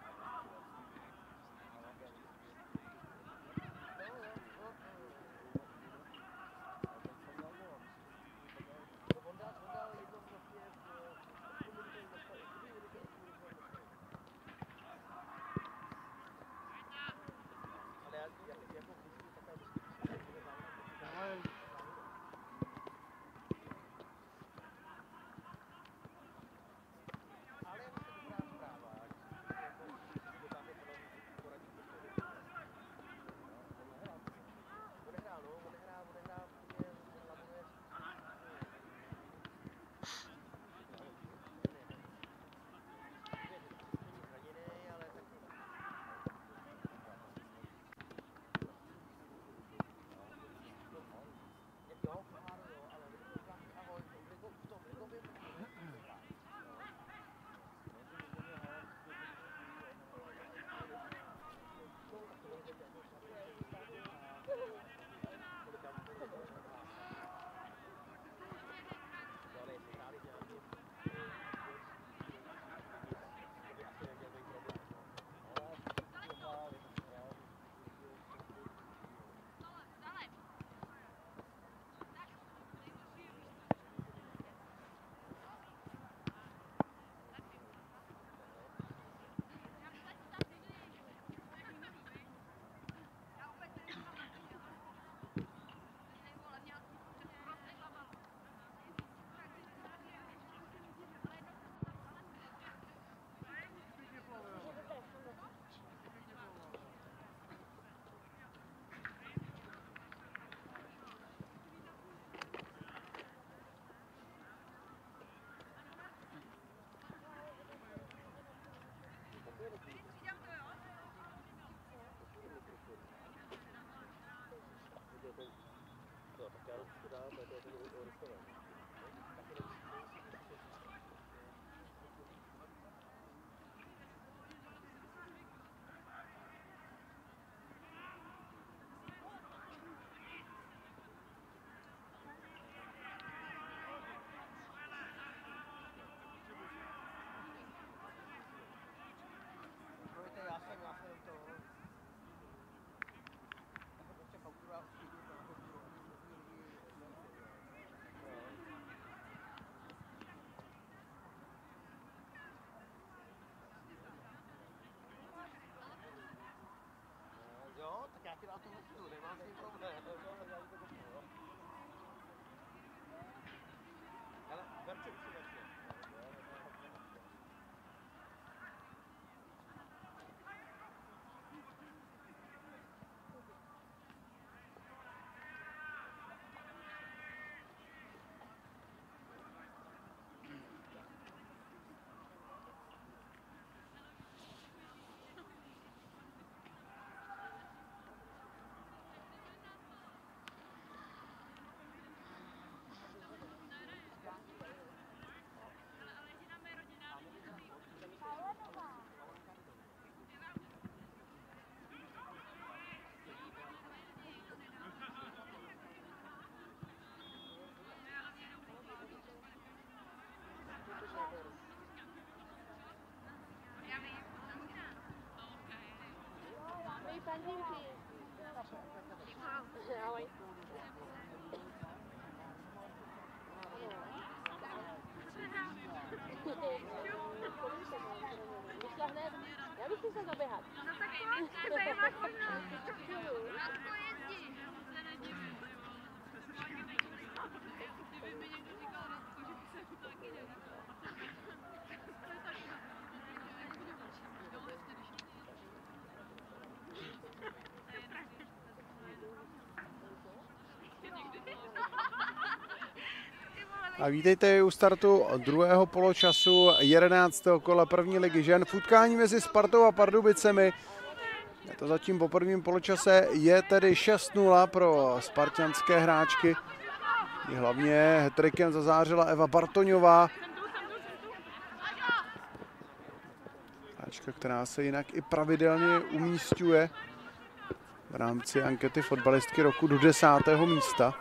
on dal jedno vlastně ale já jako myslím, takhle ale jak se dobrá zpráva, že tam je poradí odehrál, no, odehrál, mě hlavně zraněný, ale tak jo, ale ahoj, v tom ligově tak já to dám, to je ten restaurant. Já bych si se zaběhat. No tak to tady máš možnost. Na to jezdí. A vítejte u startu druhého poločasu 11. kola první ligy žen v utkání mezi Spartou a Pardubicemi. Je to zatím po prvním poločase, je tedy 6-0 pro spartanské hráčky. I hlavně hat-trickem zazářila Eva Bartoňová. Hráčka, která se jinak i pravidelně umísťuje v rámci ankety fotbalistky roku do 10. místa.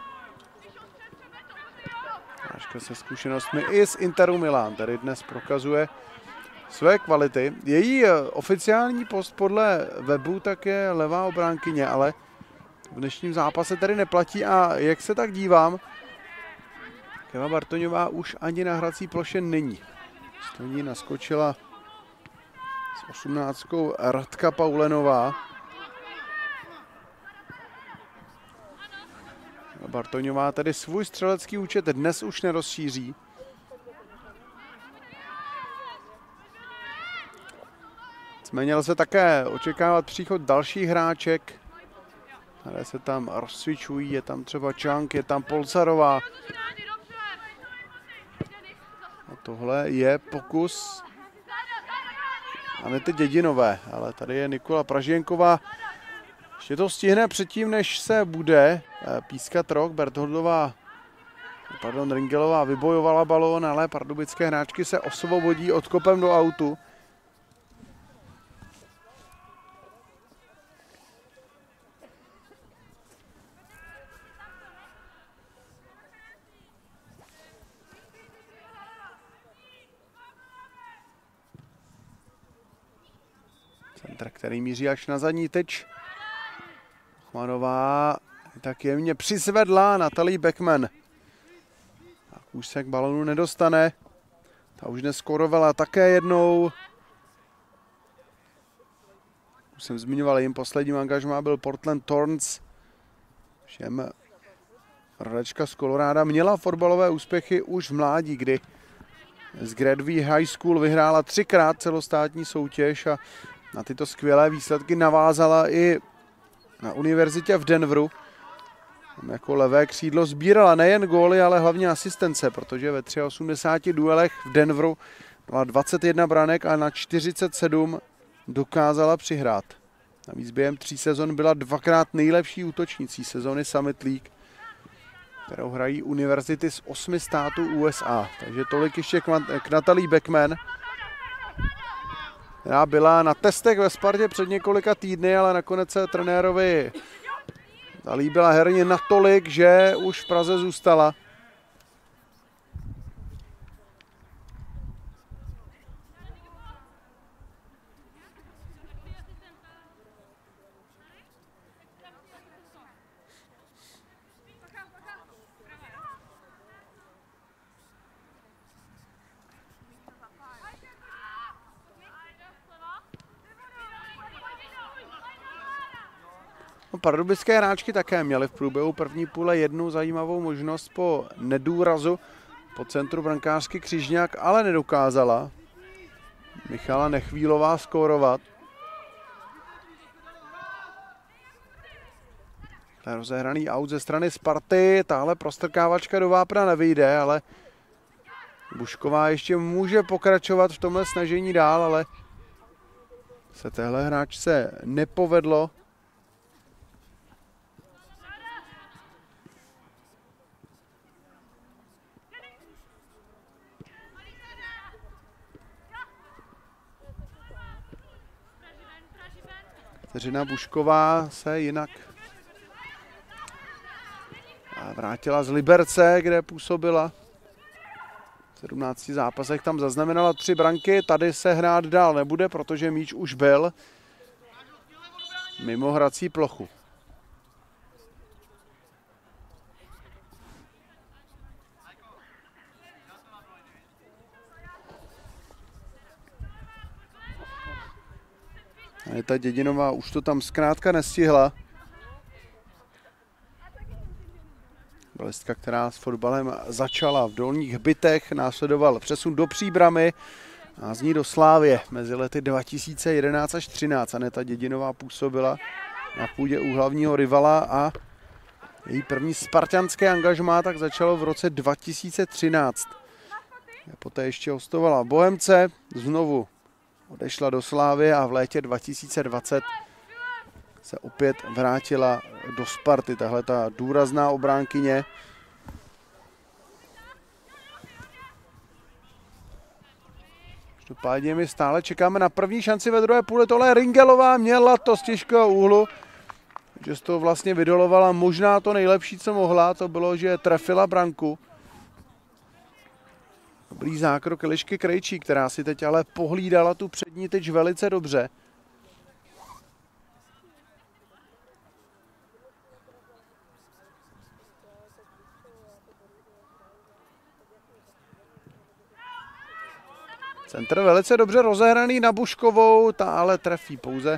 Hráčka se zkušenostmi i z Interu Milán, tady dnes prokazuje své kvality. Její oficiální post podle webu tak je levá obránkyně, ale v dnešním zápase tady neplatí a jak se tak dívám, Eva Bartoňová už ani na hrací ploše není. Stojí naskočila s 18. Radka Paulenová. Bartoňová tedy svůj střelecký účet dnes už nerozšíří. Nicméně lze také očekávat příchod dalších hráček, které se tam rozcvičují. Je tam třeba Čank, je tam Polcarová. A tohle je pokus Anety Dědinové, ale tady je Nikola Pražienková. Ještě to stihne předtím, než se bude pískat rok. Ringelová vybojovala balón, ale pardubické hráčky se osvobodí odkopem do autu. Centr, který míří až na zadní tyč. Chmanová tak jemně přizvedla Natalie Beckman. A už se k balonu nedostane. Ta už neskorovala také jednou. Už jsem zmiňoval, jim posledním angažmá byl Portland Thorns. Všem rodačka z Koloráda měla fotbalové úspěchy už v mládí, kdy z Gradby High School vyhrála 3krát celostátní soutěž a na tyto skvělé výsledky navázala i na univerzitě v Denveru. Tam jako levé křídlo sbírala nejen góly, ale hlavně asistence, protože ve 83 duelech v Denveru měla 21 branek a na 47 dokázala přihrát. Navíc během 3 sezon byla 2krát nejlepší útočnicí sezony Summit League, kterou hrají univerzity z 8 států USA. Takže tolik ještě k Natalie Beckman, která byla na testech ve Spartě před několika týdny, ale nakonec se trenérovi zalíbila herně natolik, že už v Praze zůstala. Pardubické hráčky také měly v průběhu první půle jednu zajímavou možnost po nedůrazu po centru brankářky Křižňák, ale nedokázala Michala Nechvílová skórovat. Rozehraný aut ze strany Sparty, tahle prostrkávačka do vápna nevyjde, ale Bušková ještě může pokračovat v tomhle snažení dál, ale se téhle hráčce nepovedlo. Kateřina Bušková se jinak vrátila z Liberce, kde působila. V 17 zápasech tam zaznamenala 3 branky, tady se hrát dál nebude, protože míč už byl. mimo hrací plochu. Aneta Dědinová už to tam zkrátka nestihla. Balistka, která s fotbalem začala v Dolních Bytech, následoval přesun do Příbramy a z ní do Slávie mezi lety 2011 až 2013. Aneta Dědinová působila na půdě u hlavního rivala a její první spartanské angažmá tak začalo v roce 2013. A poté ještě hostovala v Bohemce, znovu odešla do Slávie a v létě 2020 se opět vrátila do Sparty. Tahle ta důrazná obránkyně. Každopádně my stále čekáme na první šanci ve druhé půli. Tohle Ringelová měla to z těžkého úhlu, že z toho vlastně vydolovala možná to nejlepší, co mohla. To bylo, že trefila branku. Dobrý zákrok Elišky Krejčí, která si teď ale pohlídala tu přední tyč velice dobře. Centr velice dobře rozehraný na Buškovou, ta ale trefí pouze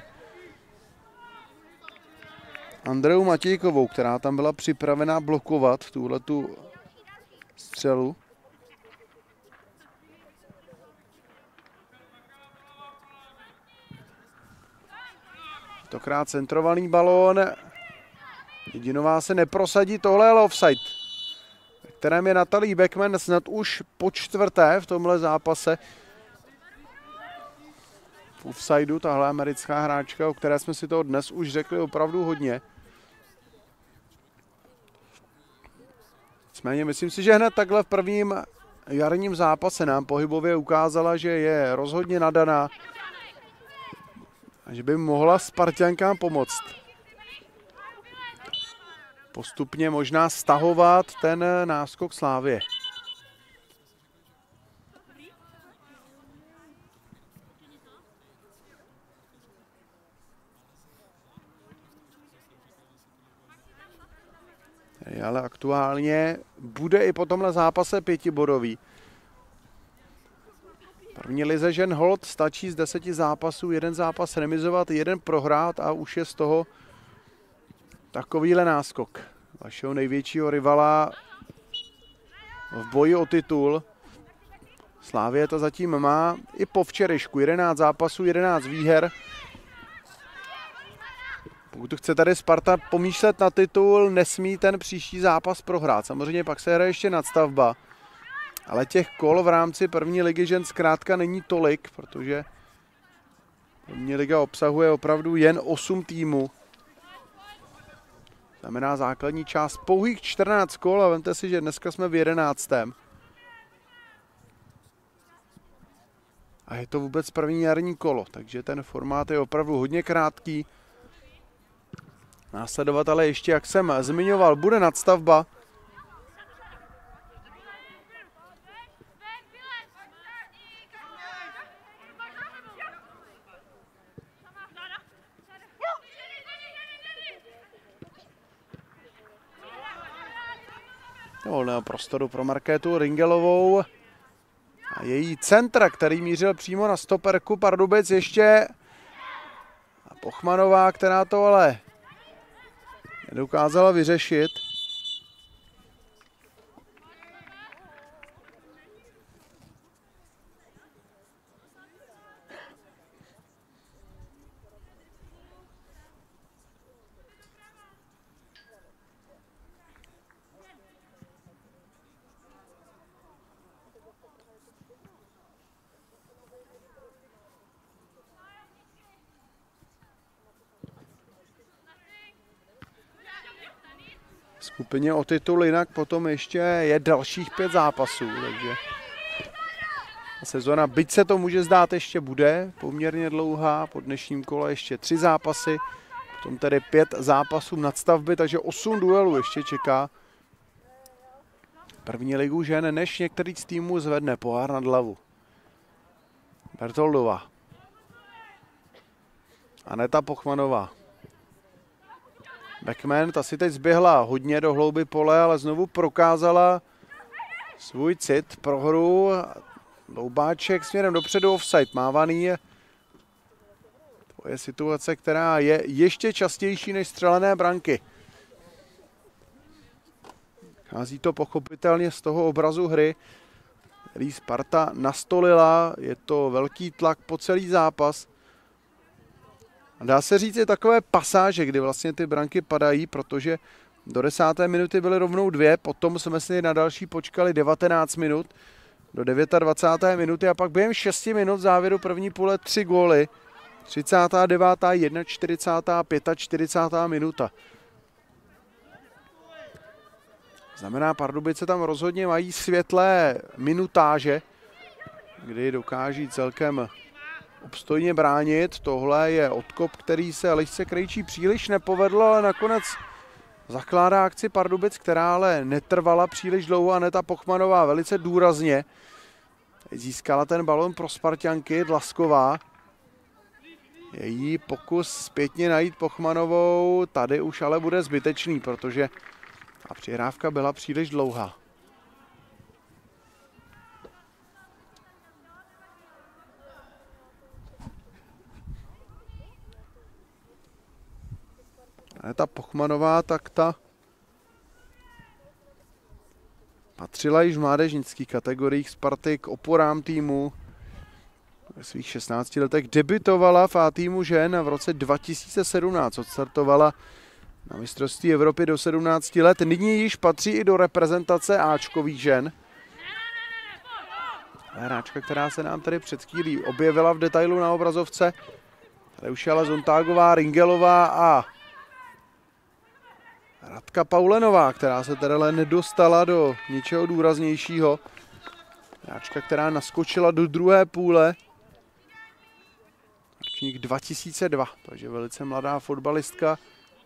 Andreu Matějkovou, která tam byla připravená blokovat tuhletu střelu. Tokrát centrovaný balón. Dědinová se neprosadí, tohle je offside, ve kterém je Natalie Beckman snad už po čtvrté v tomhle zápase. V offsideu tahle americká hráčka, o které jsme si to dnes už řekli opravdu hodně. Nicméně myslím si, že hned takhle v prvním jarním zápase nám pohybově ukázala, že je rozhodně nadaná a že by mohla Sparťankám pomoct. Postupně možná stahovat ten náskok Slávie. Ale aktuálně bude i po tomhle zápase 5bodový. První lize žen hold stačí z 10 zápasů 1 zápas remizovat, 1 prohrát a už je z toho takovýhle náskok. Vašeho největšího rivala v boji o titul. Slávie to zatím má i po včerejšku. 11 zápasů, 11 výher. Pokud chce tady Sparta pomýšlet na titul, nesmí ten příští zápas prohrát. Samozřejmě pak se hraje ještě nadstavba. Ale těch kol v rámci první ligy žen zkrátka není tolik, protože první liga obsahuje opravdu jen 8 týmů. Znamená základní část pouhých 14 kol a vemte si, že dneska jsme v 11. A je to vůbec první jarní kolo, takže ten formát je opravdu hodně krátký. Následovat ale ještě, jak jsem zmiňoval, bude nadstavba. Volného prostoru pro Markétu Ringelovou a její centra, který mířil přímo na stoperku Pardubic ještě a Pochmanová, která to ale nedokázala vyřešit. Skupině o titul, jinak potom ještě je dalších 5 zápasů, takže sezona, byť se to může zdát, ještě bude poměrně dlouhá, po dnešním kole ještě 3 zápasy, potom tedy 5 zápasů nadstavby, takže 8 duelů ještě čeká první ligu žen, než některý z týmů zvedne pohár nad hlavu. Bertoldová, Aneta Pochmanová, Beckman, ta si teď zběhla hodně do hlouby pole, ale znovu prokázala svůj cit pro hru. Loubáček směrem dopředu, offside mávaný. To je situace, která je ještě častější než střelené branky. Chází to pochopitelně z toho obrazu hry, který Sparta nastolila. Je to velký tlak po celý zápas. A dá se říct, je takové pasáže, kdy vlastně ty branky padají, protože do 10. minuty byly rovnou 2, potom jsme si na další počkali 19 minut do 29. minuty a pak během 6 minut v závěru první půle 3 góly. 39., 41., 45. minuta. Znamená, Pardubice tam rozhodně mají světlé minutáže, kdy dokáží celkem obstojně bránit. Tohle je odkop, který se Elišce Krejčí příliš nepovedl, ale nakonec zakládá akci Pardubic, která ale netrvala příliš dlouho. Aneta Pochmanová velice důrazně získala ten balon pro Sparťanky. Dlasková. Její pokus zpětně najít Pochmanovou tady už ale bude zbytečný, protože ta přihrávka byla příliš dlouhá. Ta Pochmanová, tak ta patřila již v mládežnických kategoriích Sparty k oporám týmu. Ve svých 16 letech debutovala v A týmu žen a v roce 2017 odstartovala na mistrovství Evropy do 17 let. Nyní již patří i do reprezentace Ačkových žen. Hráčka, která se nám tady před chvílí objevila v detailu na obrazovce. Tady už je ale Zontágová, Ringelová a Radka Paulenová, která se tedy nedostala do ničeho důraznějšího. Hráčka, která naskočila do druhé půle. Ročník 2002, takže velice mladá fotbalistka.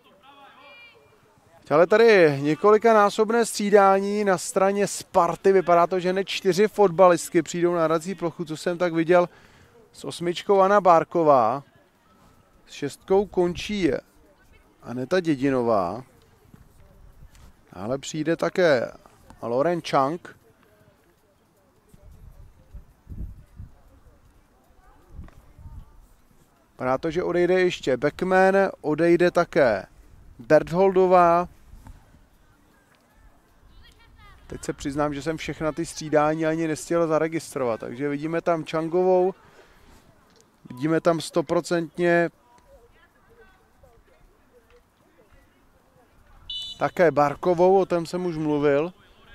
Ale tady několikanásobné střídání na straně Sparty. Vypadá to, že hned 4 fotbalistky přijdou na hrací plochu, co jsem tak viděl. S 8 Anna Bárková. S 6 končí Aneta Dědinová. Ale přijde také Lauren Chang. Vypadá to, že odejde ještě Beckman, odejde také Bertholdová. Teď se přiznám, že jsem všechna ty střídání ani nestihl zaregistrovat, takže vidíme tam Changovou, vidíme tam 100% také Barkovou, o tom jsem už mluvil.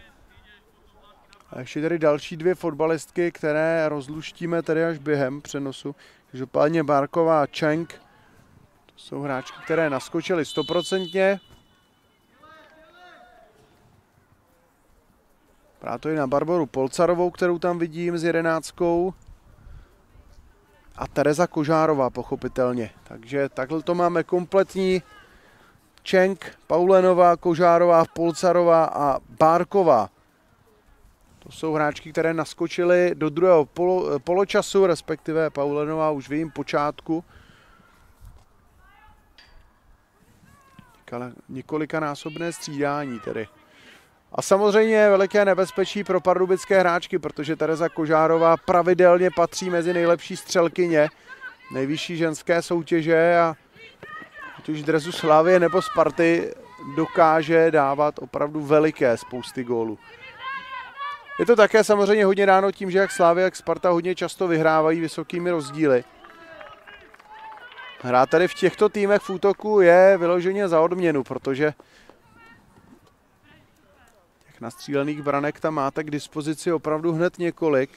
A ještě tady další 2 fotbalistky, které rozluštíme tady až během přenosu. Každopádně Barková a Cheng, to jsou hráčky, které naskočily 100%. Právě to i na Barboru Polcarovou, kterou tam vidím s 11. A Tereza Kožárová, pochopitelně. Takže takhle to máme kompletní. Cheng, Paulenová, Kožárová, Polcarová a Bárková. To jsou hráčky, které naskočily do druhého poločasu, respektive Paulenová už v jejím počátku. Několikanásobné střídání tedy. A samozřejmě veliké nebezpečí pro pardubické hráčky, protože Tereza Kožárová pravidelně patří mezi nejlepší střelkyně nejvyšší ženské soutěže a ať už dresu Slavie nebo Sparty dokáže dávat opravdu veliké spousty gólů. Je to také samozřejmě hodně dáno tím, že jak Slavie, jak Sparta hodně často vyhrávají vysokými rozdíly. Hrát tady v těchto týmech v útoku je vyloženě za odměnu, protože těch nastřílených branek tam máte k dispozici opravdu hned několik.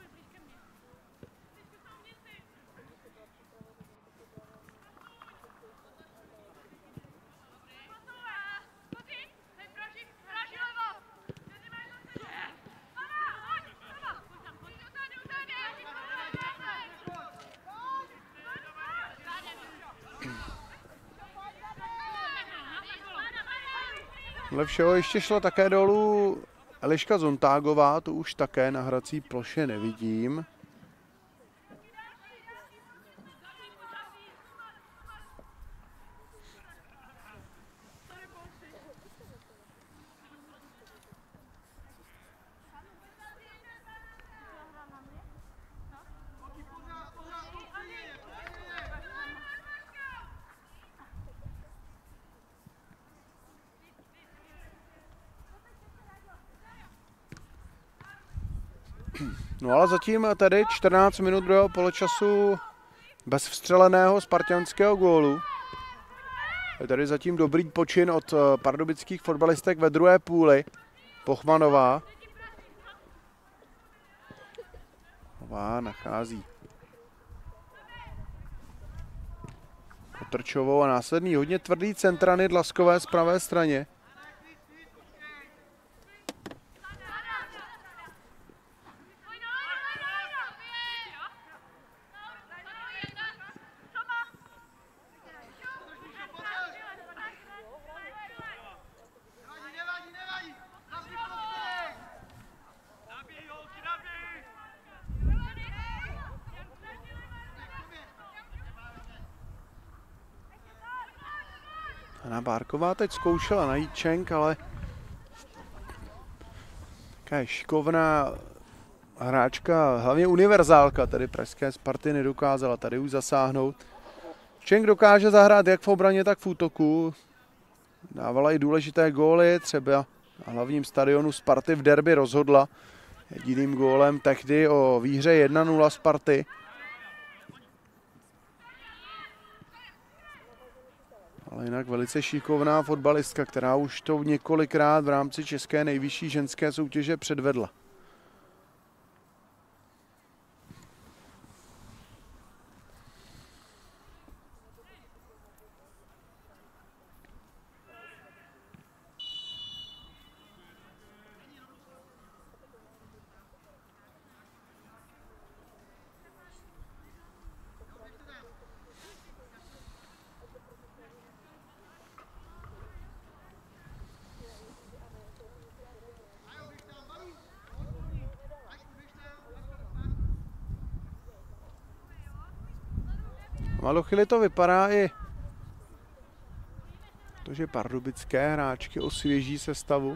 Dle všeho ještě šla také dolů Eliška Zontágová, tu už také na hrací ploše nevidím. No ale zatím tedy 14 minut druhého poločasu bez vstřeleného spartanského gólu. Je tady zatím dobrý počin od pardubických fotbalistek ve druhé půli. Pochmanová. Nachází Kotrčovou a následný hodně tvrdý centrany Dlaskové z pravé straně. Hana Bárková teď zkoušela najít čenk, ale taká šikovná hráčka, hlavně univerzálka, tedy pražské Sparty nedokázala tady už zasáhnout. Čenk dokáže zahrát jak v obraně, tak v útoku. Dávala i důležité góly, třeba na hlavním stadionu Sparty v derby rozhodla jediným gólem tehdy o výhře 1-0 Sparty. Ale jinak velice šikovná fotbalistka, která už to několikrát v rámci české nejvyšší ženské soutěže předvedla. Malochvíli to vypadá i to, že pardubické hráčky osvěží sestavu.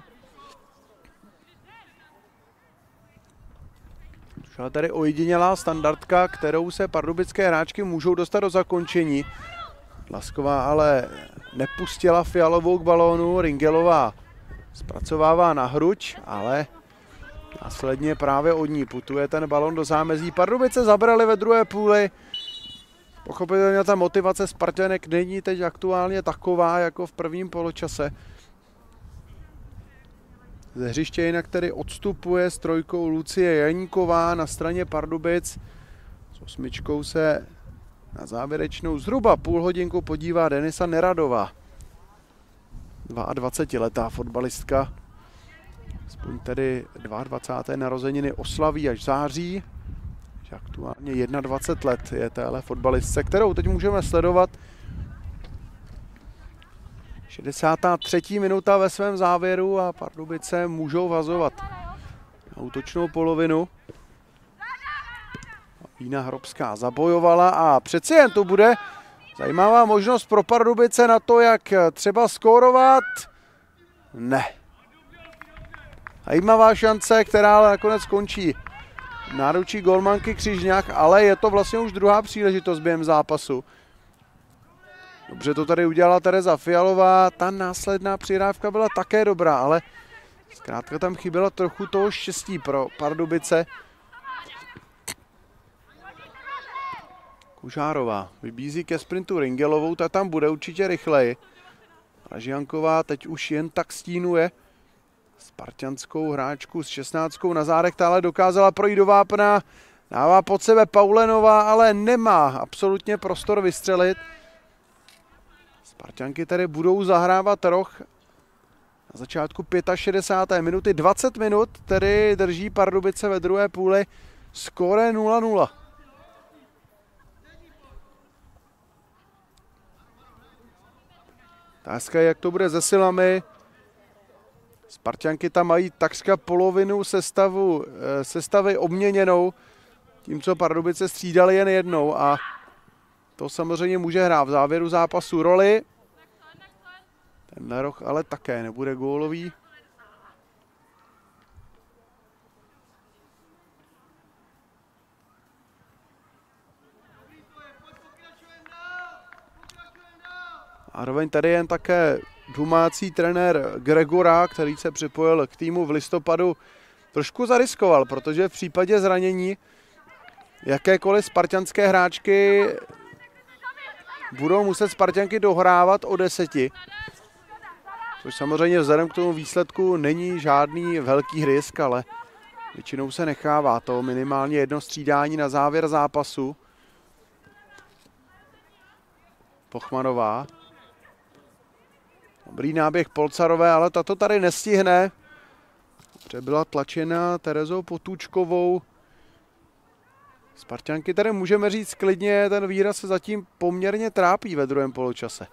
Ale tady ojedinělá standardka, kterou se pardubické hráčky můžou dostat do zakončení. Lasková ale nepustila Fialovou k balónu, Ringelová zpracovává na hruď, ale následně právě od ní putuje ten balón do zámezí. Pardubice zabrali ve druhé půli. Pochopitelně ta motivace Spartanek není teď aktuálně taková jako v prvním poločase. Ze hřiště jinak tedy odstupuje s trojkou Lucie Janíková na straně Pardubic. S osmičkou se na závěrečnou zhruba půl hodinku podívá Denisa Neradová. 22letá fotbalistka. Aspoň tedy 22. narozeniny oslaví až v září. Aktuálně 21 let je téhle fotbalistce, kterou teď můžeme sledovat. 63. minuta ve svém závěru a Pardubice můžou vazovat na útočnou polovinu. Vína Hrobská zabojovala a přeci jen to bude zajímavá možnost pro Pardubice na to, jak třeba skórovat. Ne. Zajímavá šance, která ale nakonec končí náručí golmanky Křižňák, ale je to vlastně už druhá příležitost během zápasu. Dobře to tady udělala Tereza Fialová, ta následná přihrávka byla také dobrá, ale zkrátka tam chyběla trochu toho štěstí pro Pardubice. Kužárová vybízí ke sprintu Ringelovou, ta tam bude určitě rychleji. Ražianková teď už jen tak stínuje spartanskou hráčku s 16 na zádech, ta ale dokázala projít do vápna, dává pod sebe Paulenová, ale nemá absolutně prostor vystřelit. Spartanky tedy budou zahrávat roh na začátku 65. minuty, 20 minut, tedy drží Pardubice ve druhé půli, skóre 0-0. Otázka je, jak to bude se silami. Spartanky tam mají takřka polovinu sestavy obměněnou, tím, co Pardubice střídali jen jednou a to samozřejmě může hrát v závěru zápasu roli. Tenhle roh ale také nebude gólový. Zároveň tady jen také domácí trenér Gregora, který se připojil k týmu v listopadu trošku zariskoval, protože v případě zranění jakékoliv spartanské hráčky budou muset Spartanky dohrávat o 10. Což samozřejmě vzhledem k tomu výsledku není žádný velký risk, ale většinou se nechává to minimálně jedno střídání na závěr zápasu. Pochmanová. Dobrý náběh Polcarové, ale tato tady nestihne. Dobře byla tlačena Terezou Potůčkovou. Spartanky tady můžeme říct klidně, ten výraz se zatím poměrně trápí ve druhém poločase.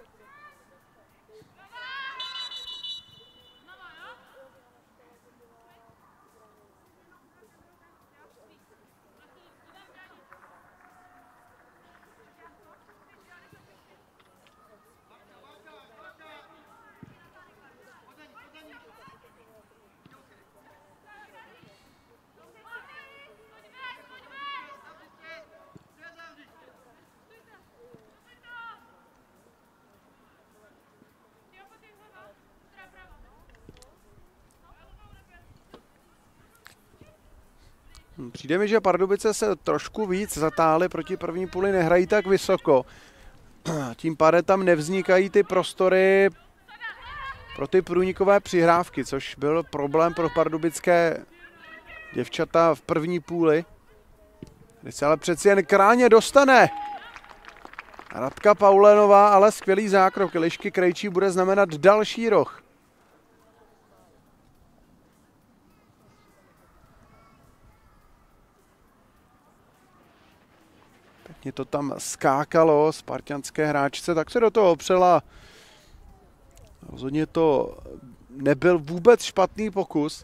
Přijde mi, že Pardubice se trošku víc zatáhly, proti první půli nehrají tak vysoko. Tím pádem tam nevznikají ty prostory pro ty průnikové přihrávky, což byl problém pro pardubické děvčata v první půli. Když se ale přeci jen krásně dostane Radka Paulenová, ale skvělý zákrok. Elišky Krejčí bude znamenat další roh. Pěkně to tam skákalo spartanské hráčce, tak se do toho opřela. Rozhodně to nebyl vůbec špatný pokus.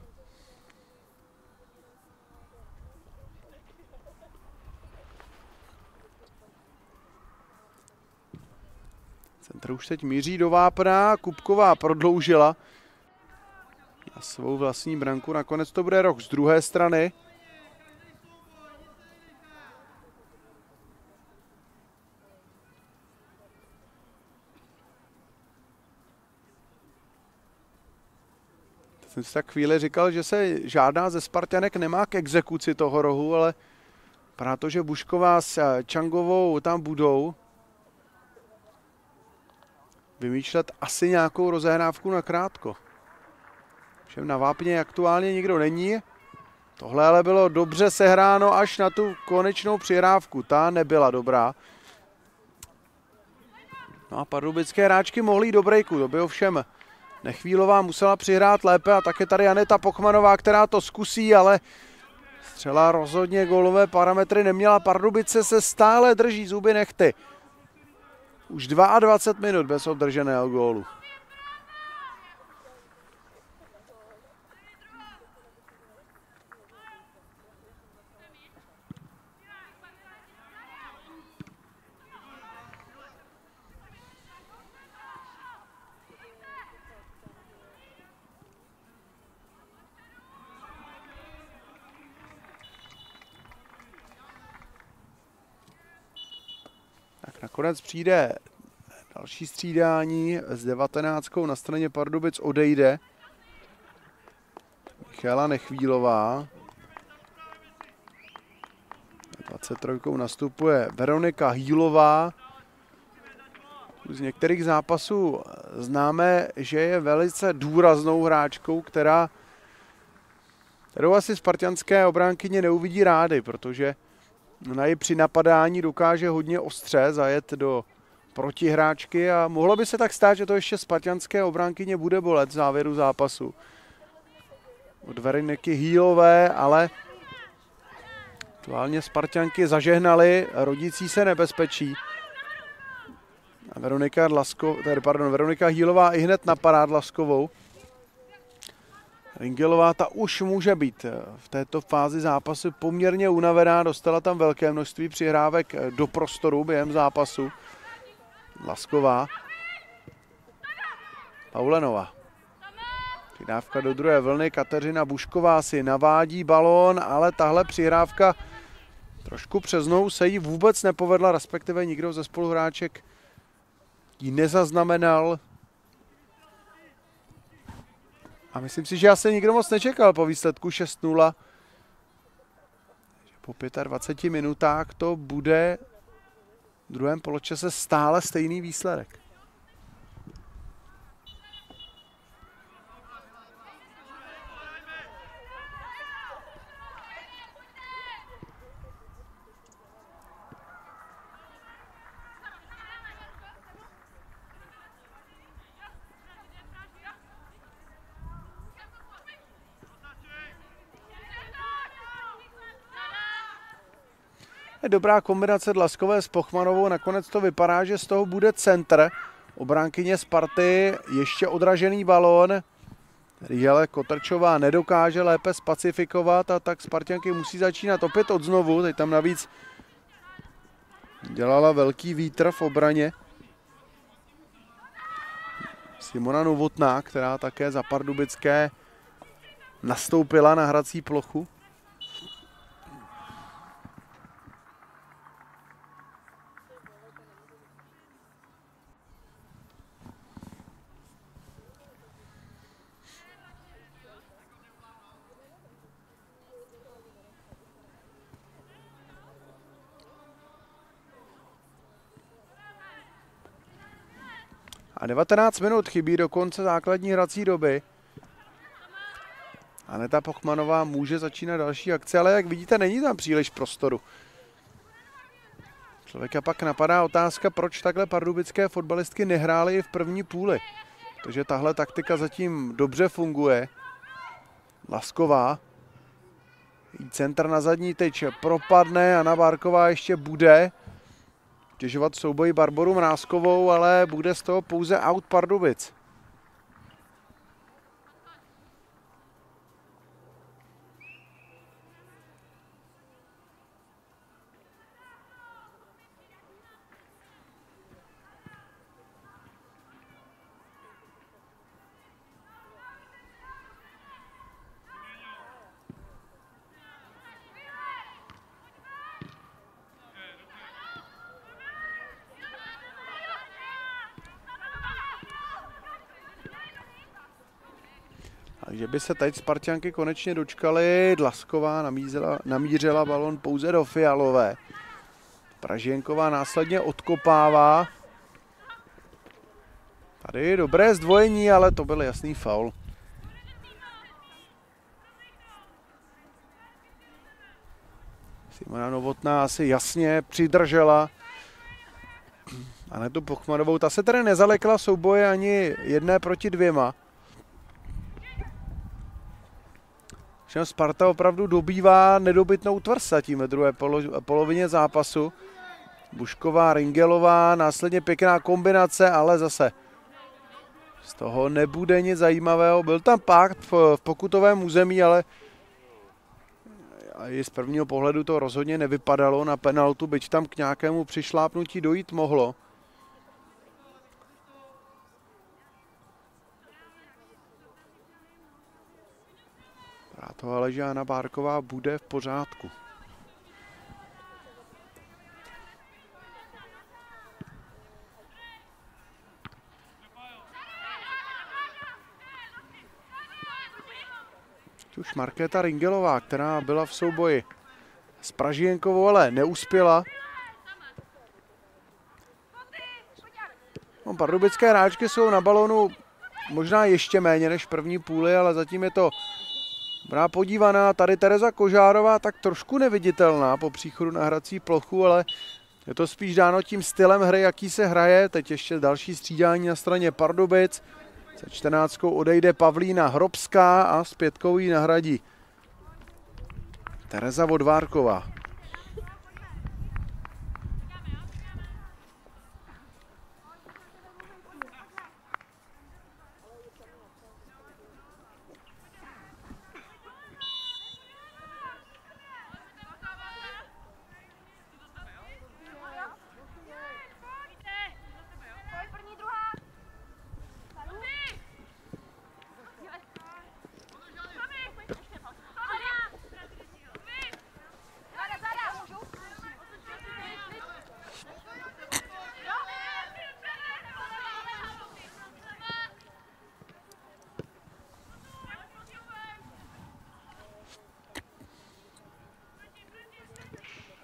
Centr už teď míří do vápna, Kupková prodloužila na svou vlastní branku, nakonec to bude roh z druhé strany. Jsem si tak chvíli říkal, že se žádná ze Spartanek nemá k exekuci toho rohu, ale protože Bušková s Čangovou tam budou vymýšlet asi nějakou rozehrávku na krátko. Všem na vápně aktuálně nikdo není. Tohle ale bylo dobře sehráno až na tu konečnou přihrávku. Ta nebyla dobrá. No a pardubické hráčky mohly jít do breaku. To by ovšem Nechvílová musela přihrát lépe a také tady Aneta Pochmanová, která to zkusí, ale střela rozhodně gólové parametry neměla. Pardubice se stále drží zuby nehty. Už 22 minut bez obdrženého gólu. Nakonec přijde další střídání s 19 na straně Pardubic odejde Michála Nechvílová. 23 nastupuje Veronika Hýlová. Z některých zápasů známe, že je velice důraznou hráčkou, kterou asi spartanské obránkyně neuvidí rády, protože ona ji při napadání dokáže hodně ostře zajet do protihráčky a mohlo by se tak stát, že to ještě spartanské obránkyně bude bolet v závěru zápasu. Od Veroniky Hýlové, ale aktuálně Spartanky zažehnaly rodící se nebezpečí. A Veronika Hýlová i hned napadá Dlaskovou. Ringelová ta už může být v této fázi zápasu poměrně unavená, dostala tam velké množství přihrávek do prostoru během zápasu. Lasková. Paulenová. Přidávka do druhé vlny, Kateřina Bušková si navádí balón, ale tahle přihrávka trošku přes nohu se jí vůbec nepovedla, respektive nikdo ze spoluhráček ji nezaznamenal. A myslím si, že asi nikdo moc nečekal po výsledku 6-0. Po 25 minutách to bude v druhém poločase stále stejný výsledek. Dobrá kombinace Dlaskové s Pochmanovou, nakonec to vypadá, že z toho bude centr. Obránkyně Sparty, ještě odražený balón, který ale Kotrčová nedokáže lépe spacifikovat a tak Spartanky musí začínat opět od znovu. Teď tam navíc dělala velký vítr v obraně Simona Novotná, která také za Pardubické nastoupila na hrací plochu. A 19 minut chybí do konce základní hrací doby. Aneta Pochmanová může začínat další akce, ale jak vidíte, není tam příliš prostoru. Člověka pak napadá otázka, proč takhle pardubické fotbalistky nehrály i v první půli. Protože tahle taktika zatím dobře funguje. Lasková. Jí centr na zadní tyč propadne, Anna Bárková ještě bude těžovat souboj Barboru Mrázkovou, ale bude z toho pouze out Pardubic. Takže by se teď Sparťanky konečně dočkali. Dlasková namířila balon pouze do Fialové. Pražienková následně odkopává. Tady dobré zdvojení, ale to byl jasný faul. Simona Novotná asi jasně přidržela Anetu Pochmanovou. Ta se tady nezalekla souboje ani 1 proti 2. Sparta opravdu dobývá nedobytnou tvrz zatím ve druhé polovině zápasu. Bušková, Ringelová, následně pěkná kombinace, ale zase z toho nebude nic zajímavého. Byl tam pakt v pokutovém území, ale i z prvního pohledu to rozhodně nevypadalo na penaltu, byť tam k nějakému přišlápnutí dojít mohlo. A to ale, že Anna Bárková bude v pořádku. Už Markéta Ringelová, která byla v souboji s Pražienkovou, ale neuspěla. No, pardubické hráčky jsou na balonu možná ještě méně než v první půli, ale zatím je to dobrá podívaná. Tady Tereza Kožárová tak trošku neviditelná po příchodu na hrací plochu, ale je to spíš dáno tím stylem hry, jaký se hraje. Teď ještě další střídání na straně Pardubic. Se 14 odejde Pavlína Hrobská a s 5 ji nahradí Tereza Vodvárková.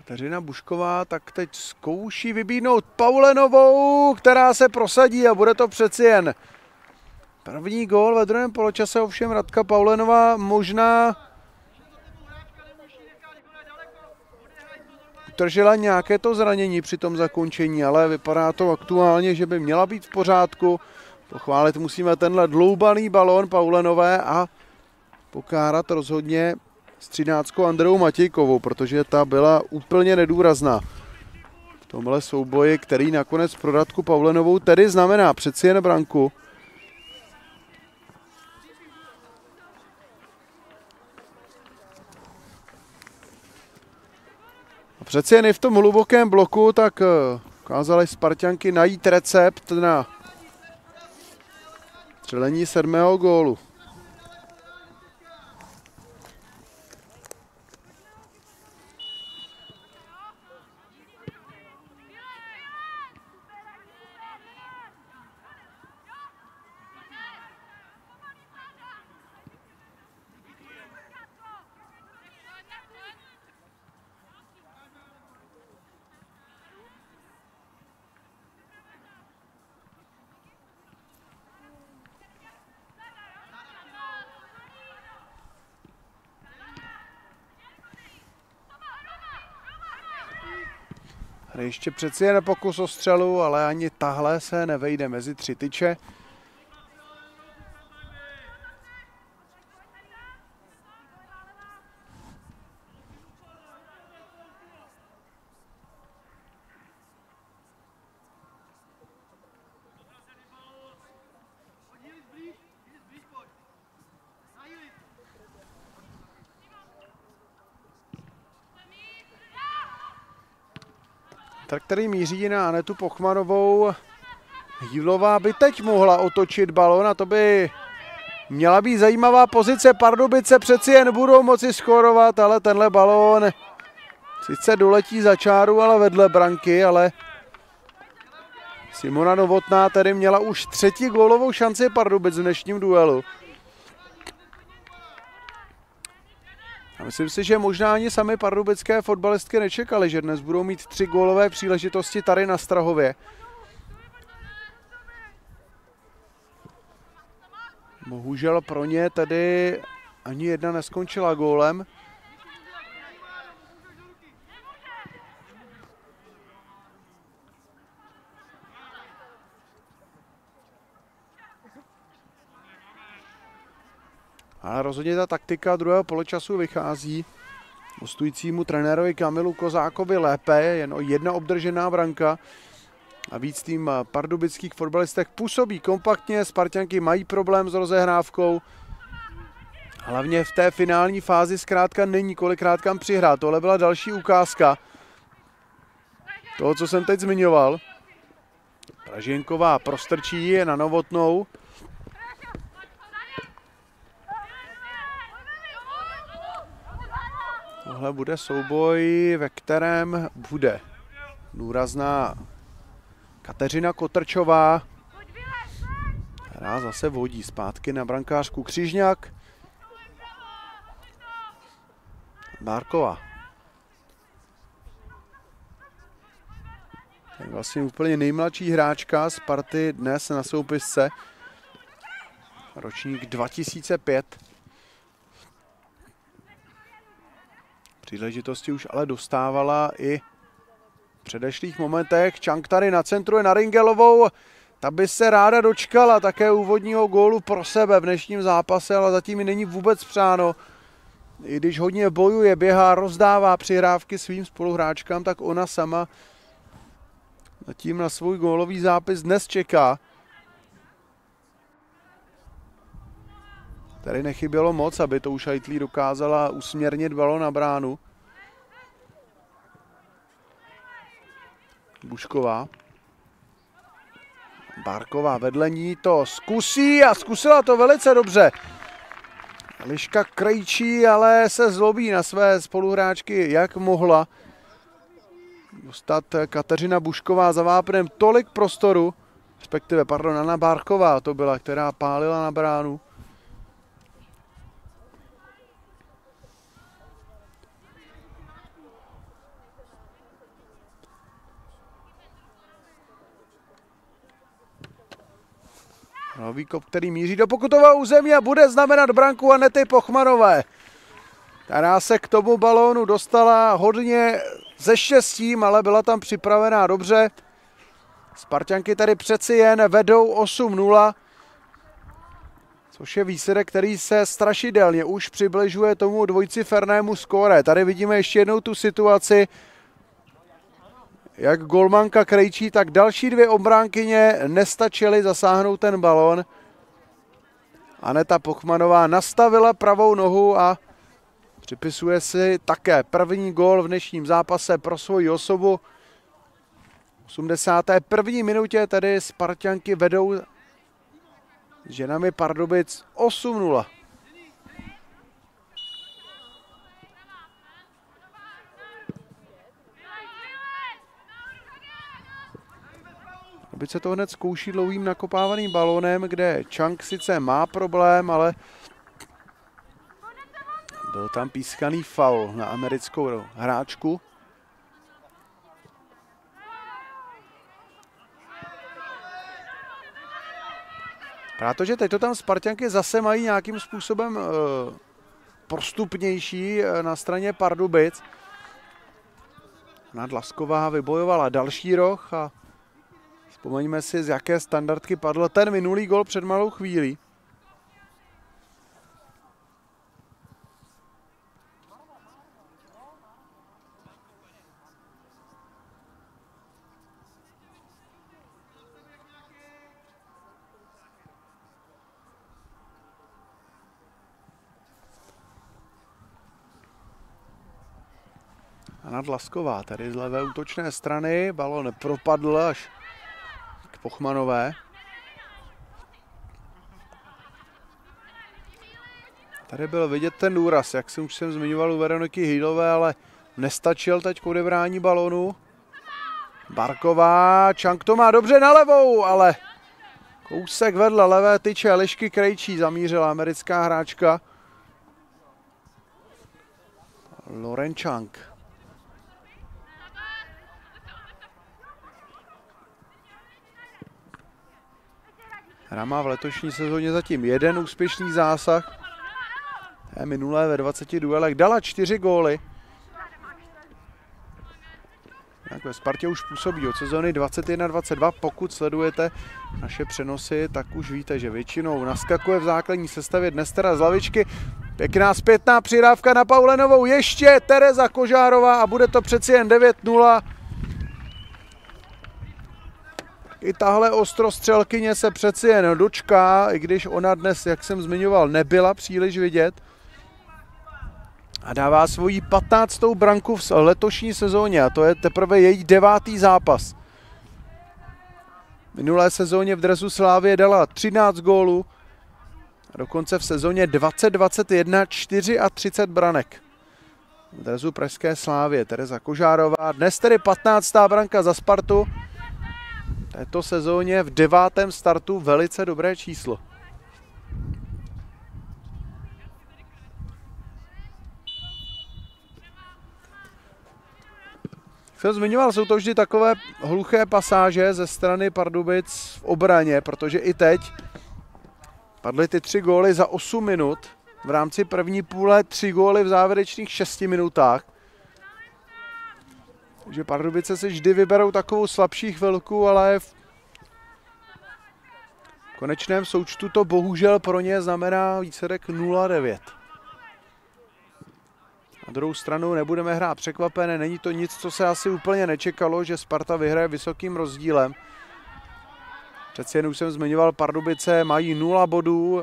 Kateřina Bušková tak teď zkouší vybídnout Paulenovou, která se prosadí a bude to přeci jen první gól ve druhém poločase, ovšem Radka Paulenová možná utržila nějaké to zranění při tom zakončení, ale vypadá to aktuálně, že by měla být v pořádku. Pochválit musíme tenhle dloubaný balón Paulenové a pokárat rozhodně střídáckou Andreou Matějkovou, protože ta byla úplně nedůrazná v tomhle souboji, který nakonec pro Radku Paulenovou tedy znamená přeci jen branku. A přeci jen i v tom hlubokém bloku tak ukázaly Sparťanky najít recept na střelení 7. gólu. Ještě přeci jen pokus o střelu, ale ani tahle se nevejde mezi 3 tyče. Tak který míří na Anetu Pochmanovou. Jívlová by teď mohla otočit balon a to by měla být zajímavá pozice. Pardubice přeci jen budou moci skórovat, ale tenhle balón sice doletí za čáru, ale vedle branky, ale Simona Novotná tedy měla už 3. gólovou šanci Pardubic v dnešním duelu. A myslím si, že možná ani sami pardubické fotbalistky nečekali, že dnes budou mít 3 gólové příležitosti tady na Strahově. Bohužel pro ně tedy ani jedna neskončila gólem. Ale rozhodně ta taktika druhého poločasu vychází hostujícímu trenérovi Kamilu Kozákovi lépe, jen o 1 obdržená branka. A víc tým pardubických fotbalistech působí kompaktně, Sparťanky mají problém s rozehrávkou. Hlavně v té finální fázi zkrátka není kolikrát kam přihrát. Tohle byla další ukázka toho, co jsem teď zmiňoval. Pražinková prostrčí je na Novotnou. Tohle bude souboj, ve kterém bude důrazná Kateřina Kotrčová, která zase vodí zpátky na brankářku Křižňák. Bárková. Tak vlastně úplně nejmladší hráčka z party dnes na soupisce. Ročník 2005. Příležitosti už ale dostávala i v předešlých momentech. Čank tady nacentruje na Ringelovou. Ta by se ráda dočkala také úvodního gólu pro sebe v dnešním zápase, ale zatím ji není vůbec přáno. I když hodně bojuje, běhá, rozdává přihrávky svým spoluhráčkám, tak ona sama zatím na svůj gólový zápis dnes čeká. Tady nechybělo moc, aby tou Šajtlí dokázala usměrnit balon na bránu. Bušková. Bárková vedle ní to zkusí a zkusila to velice dobře. Eliška Krejčí ale se zlobí na své spoluhráčky, jak mohla dostat Kateřina Bušková za vápnem tolik prostoru, respektive, pardon, Anna Bárková to byla, která pálila na bránu. Nový kop, který míří do pokutového území a bude znamenat branku Anety Pochmanové, která se k tomu balónu dostala hodně se štěstím, ale byla tam připravená dobře. Sparťanky tady přeci jen vedou 8-0, což je výsledek, který se strašidelně už přibližuje tomu dvojcifernému skóre. Tady vidíme ještě jednou tu situaci, jak golmanka Krejčí, tak další dvě obránkyně nestačily zasáhnout ten balón. Aneta Pochmanová nastavila pravou nohu a připisuje si také první gól v dnešním zápase pro svoji osobu. V 81. minutě tedy Sparťanky vedou s ženami Pardubic 8-0. Pardubice to hned zkouší dlouhým nakopávaným balónem, kde Chang sice má problém, ale byl tam pískaný faul na americkou hráčku. Protože teď to tam Sparťanky zase mají nějakým způsobem postupnější na straně Pardubic. Nadlasková vybojovala další roh a vzpomeňme si, z jaké standardky padl ten minulý gol před malou chvílí. A Nadlasková tady z levé útočné strany, balon propadl až k Pochmanové. Tady byl vidět ten důraz, jak jsem už zmiňoval u Veroniky Hýlové, ale nestačil teď k odebrání balonu. Barková, Chang to má dobře na levou, ale kousek vedle levé tyče Elišky Krejčí zamířila americká hráčka. Lauren Chang. Hra má v letošní sezóně zatím jeden úspěšný zásah. Minulé ve 20 duelech dala 4 góly. Jak ve Spartě už působí od sezóny 21-22. Pokud sledujete naše přenosy, tak už víte, že většinou naskakuje v základní sestavě dnes teda z lavičky. Pěkná zpětná přidávka na Paulenovou. Ještě Tereza Kožárová a bude to přeci jen 9-0. I tahle ostrostřelkyně se přeci jen dočká, i když ona dnes, jak jsem zmiňoval, nebyla příliš vidět. A dává svoji 15. branku v letošní sezóně a to je teprve její 9. zápas. V minulé sezóně v dresu Slávie dala 13 gólů a dokonce v sezóně 2021 34 branek. V dresu pražské Slávie Tereza Kožárová, dnes tedy 15. branka za Spartu. V této sezóně v 9. startu velice dobré číslo. Jsem zmiňoval, jsou to vždy takové hluché pasáže ze strany Pardubic v obraně, protože i teď padly ty 3 góly za 8 minut. V rámci první půle 3 góly v závěrečných 6 minutách. Takže Pardubice si vždy vyberou takovou slabší chvilku, ale v konečném součtu to bohužel pro ně znamená výsledek 0-9. Na druhou stranu nebudeme hrát překvapené, není to nic, co se asi úplně nečekalo, že Sparta vyhraje vysokým rozdílem. Přeci jen už jsem zmiňoval, Pardubice mají 0 bodů.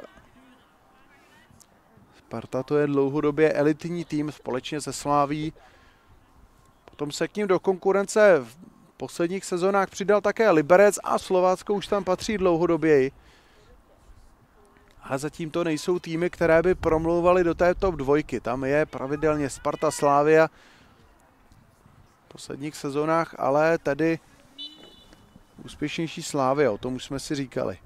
Sparta to je dlouhodobě elitní tým společně se Sláví. Potom se k ním do konkurence v posledních sezónách přidal také Liberec a Slovácko už tam patří dlouhodoběji. Ale zatím to nejsou týmy, které by promlouvaly do té top 2. Tam je pravidelně Sparta, Slavia v posledních sezónách, ale tedy úspěšnější Slavia, o tom už jsme si říkali.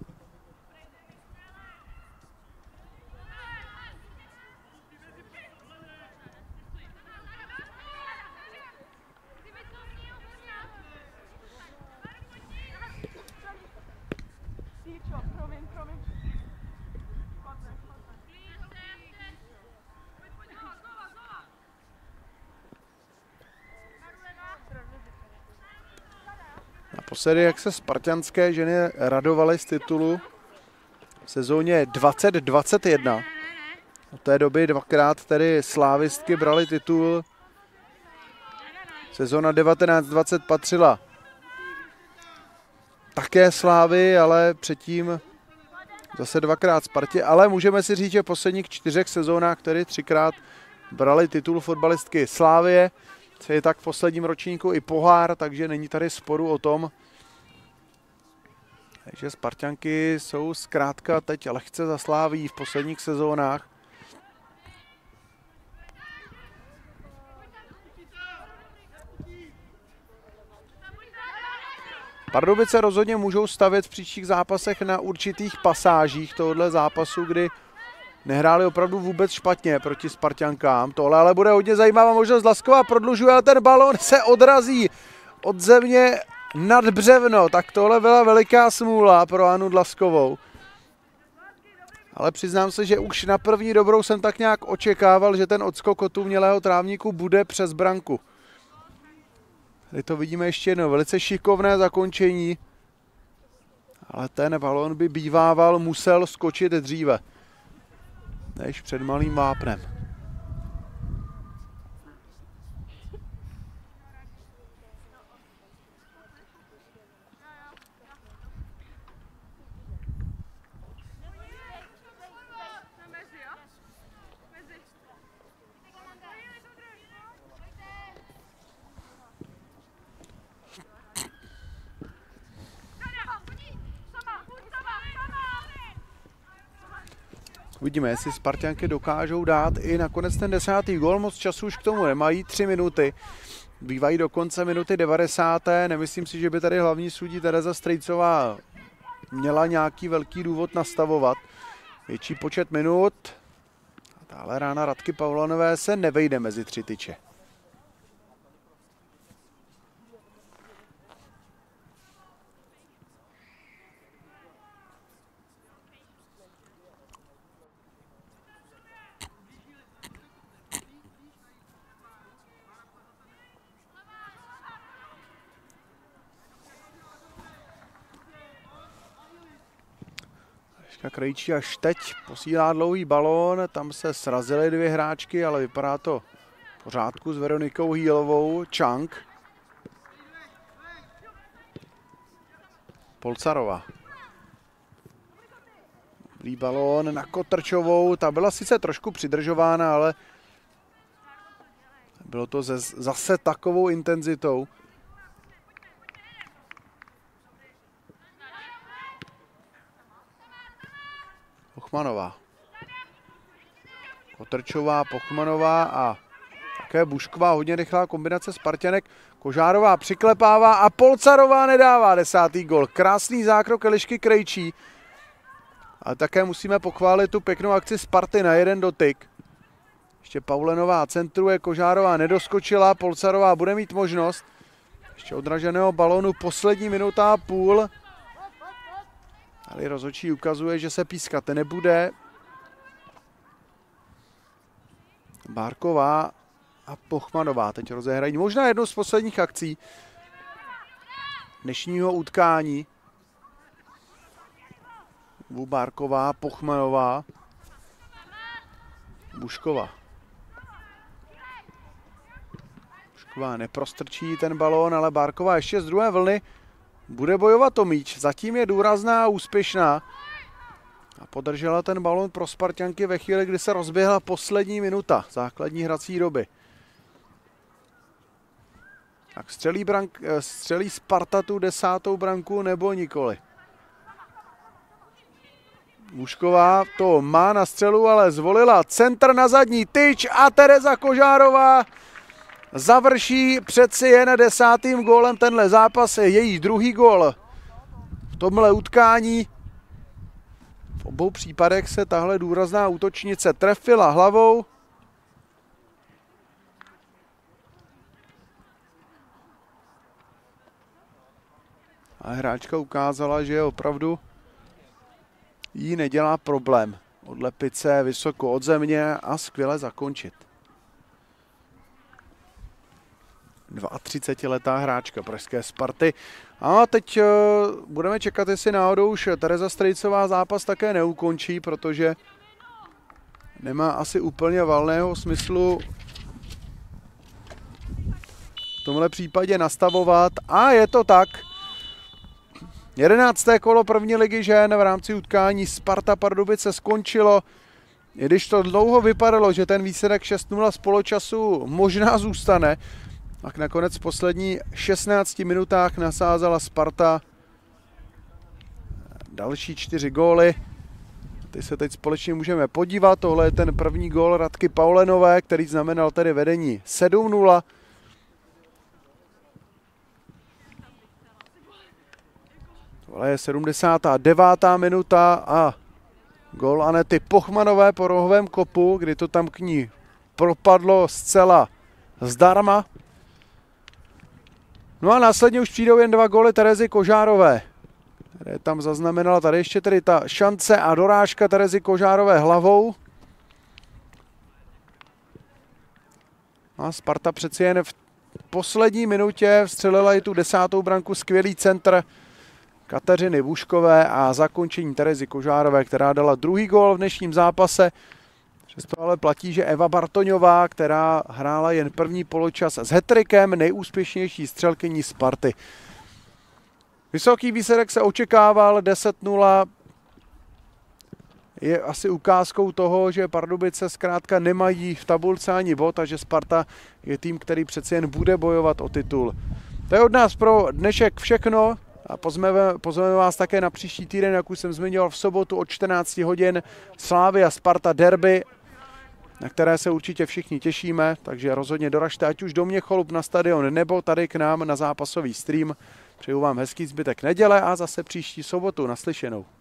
Naposledy, jak se spartanské ženy radovaly z titulu v sezóně 2021. Od té doby dvakrát tedy slávistky brali titul. Sezóna 1920 patřila také Slávy, ale předtím zase dvakrát Spartě. Ale můžeme si říct, že v posledních 4 sezónách, tedy 3krát brali titul fotbalistky Slávie. Co je tak v posledním ročníku i pohár, takže není tady sporu o tom, že Spartanky jsou zkrátka teď lehce za Sláví v posledních sezónách. Pardubice rozhodně můžou stavět v příštích zápasech na určitých pasážích tohoto zápasu, kdy nehráli opravdu vůbec špatně proti Spartankám. Tohle ale bude hodně zajímavá možnost. Laskova prodlužuje, ale ten balón se odrazí od země nad břevno. Tak tohle byla veliká smůla pro Anu Dlaskovou. Ale přiznám se, že už na první dobrou jsem tak nějak očekával, že ten odskok od umělého trávníku bude přes branku. Tady to vidíme ještě jedno velice šikovné zakončení. Ale ten balón by bývával musel skočit dříve než před malým vápnem. Uvidíme, jestli Spartanky dokážou dát i nakonec ten 10. gól. Moc času už k tomu nemají, 3 minuty. Bývají do konce minuty 90. Nemyslím si, že by tady hlavní sudí Tereza Strejcová měla nějaký velký důvod nastavovat. Větší počet minut. A tahle rána Radky Pavlanové se nevejde mezi 3 tyče. Krejčí až teď posílá dlouhý balón, tam se srazily 2 hráčky, ale vypadá to v pořádku s Veronikou Hýlovou. Čang. Polcarová. Dobrý balón na Kotrčovou, ta byla sice trošku přidržována, ale bylo to zase takovou intenzitou. Pochmanová. Kotrčová, Pochmanová a také Bušková. Hodně rychlá kombinace Spartanek. Kožárová přiklepává a Polcarová nedává 10. gól. Krásný zákrok Elišky Krejčí. Ale také musíme pochválit tu pěknou akci Sparty na 1 dotyk. Ještě Paulenová centruje, Kožárová nedoskočila, Polcarová bude mít možnost. Ještě odraženého balónu, poslední minuta a půl. Ale rozhodčí ukazuje, že se pískat nebude. Bárková a Pochmanová teď rozehrají možná jednu z posledních akcí dnešního utkání. Bárková, Pochmanová, Bušková. Bušková neprostrčí ten balón, ale Bárková ještě z druhé vlny bude bojovat o míč. Zatím je důrazná a úspěšná. A podržela ten balón pro Spartanky ve chvíli, kdy se rozběhla poslední minuta základní hrací doby. Tak střelí Sparta tu 10. branku nebo nikoli. Bušková to má na střelu, ale zvolila centr na zadní tyč a Tereza Kožárová završí přeci jen 10. gólem tenhle zápas. Je její 2. gól v tomhle utkání. V obou případech se tahle důrazná útočnice trefila hlavou. A hráčka ukázala, že opravdu jí nedělá problém odlepit se vysoko od země a skvěle zakončit. 32letá hráčka pražské Sparty. A teď budeme čekat, jestli náhodou už Tereza Strejcová zápas také neukončí, protože nemá asi úplně valného smyslu v tomhle případě nastavovat. A je to tak. 11. kolo první ligy žen v rámci utkání Sparta Pardubice skončilo. I když to dlouho vypadalo, že ten výsledek 6-0 z poločasu možná zůstane, tak nakonec v poslední 16 minutách nasázela Sparta další 4 góly. Ty se teď společně můžeme podívat. Tohle je ten první gól Radky Paulenové, který znamenal tedy vedení 7-0. Tohle je 79. minuta a gól Anety Pochmanové po rohovém kopu, kdy to tam k ní propadlo zcela zdarma. No a následně už přijdou jen 2 góly Terezy Kožárové, které tam zaznamenala. Tady ještě tedy ta šance a dorážka Terezy Kožárové hlavou. A Sparta přeci jen v poslední minutě vstřelila i tu 10. branku, skvělý centr Kateřiny Vuškové a zakončení Terezy Kožárové, která dala druhý gól v dnešním zápase. Přesto ale platí, že Eva Bartoňová, která hrála jen první poločas s hat-trickem, nejúspěšnější střelkyní Sparty. Vysoký výsledek se očekával, 10-0. Je asi ukázkou toho, že Pardubice zkrátka nemají v tabulce ani bod a že Sparta je tým, který přeci jen bude bojovat o titul. To je od nás pro dnešek všechno. A pozveme vás také na příští týden, jak už jsem zmiňoval, v sobotu od 14 hodin Slavia Sparta derby, na které se určitě všichni těšíme, takže rozhodně doražte ať už do Měcholup na stadion nebo tady k nám na zápasový stream. Přeju vám hezký zbytek neděle a zase příští sobotu. Naslyšenou.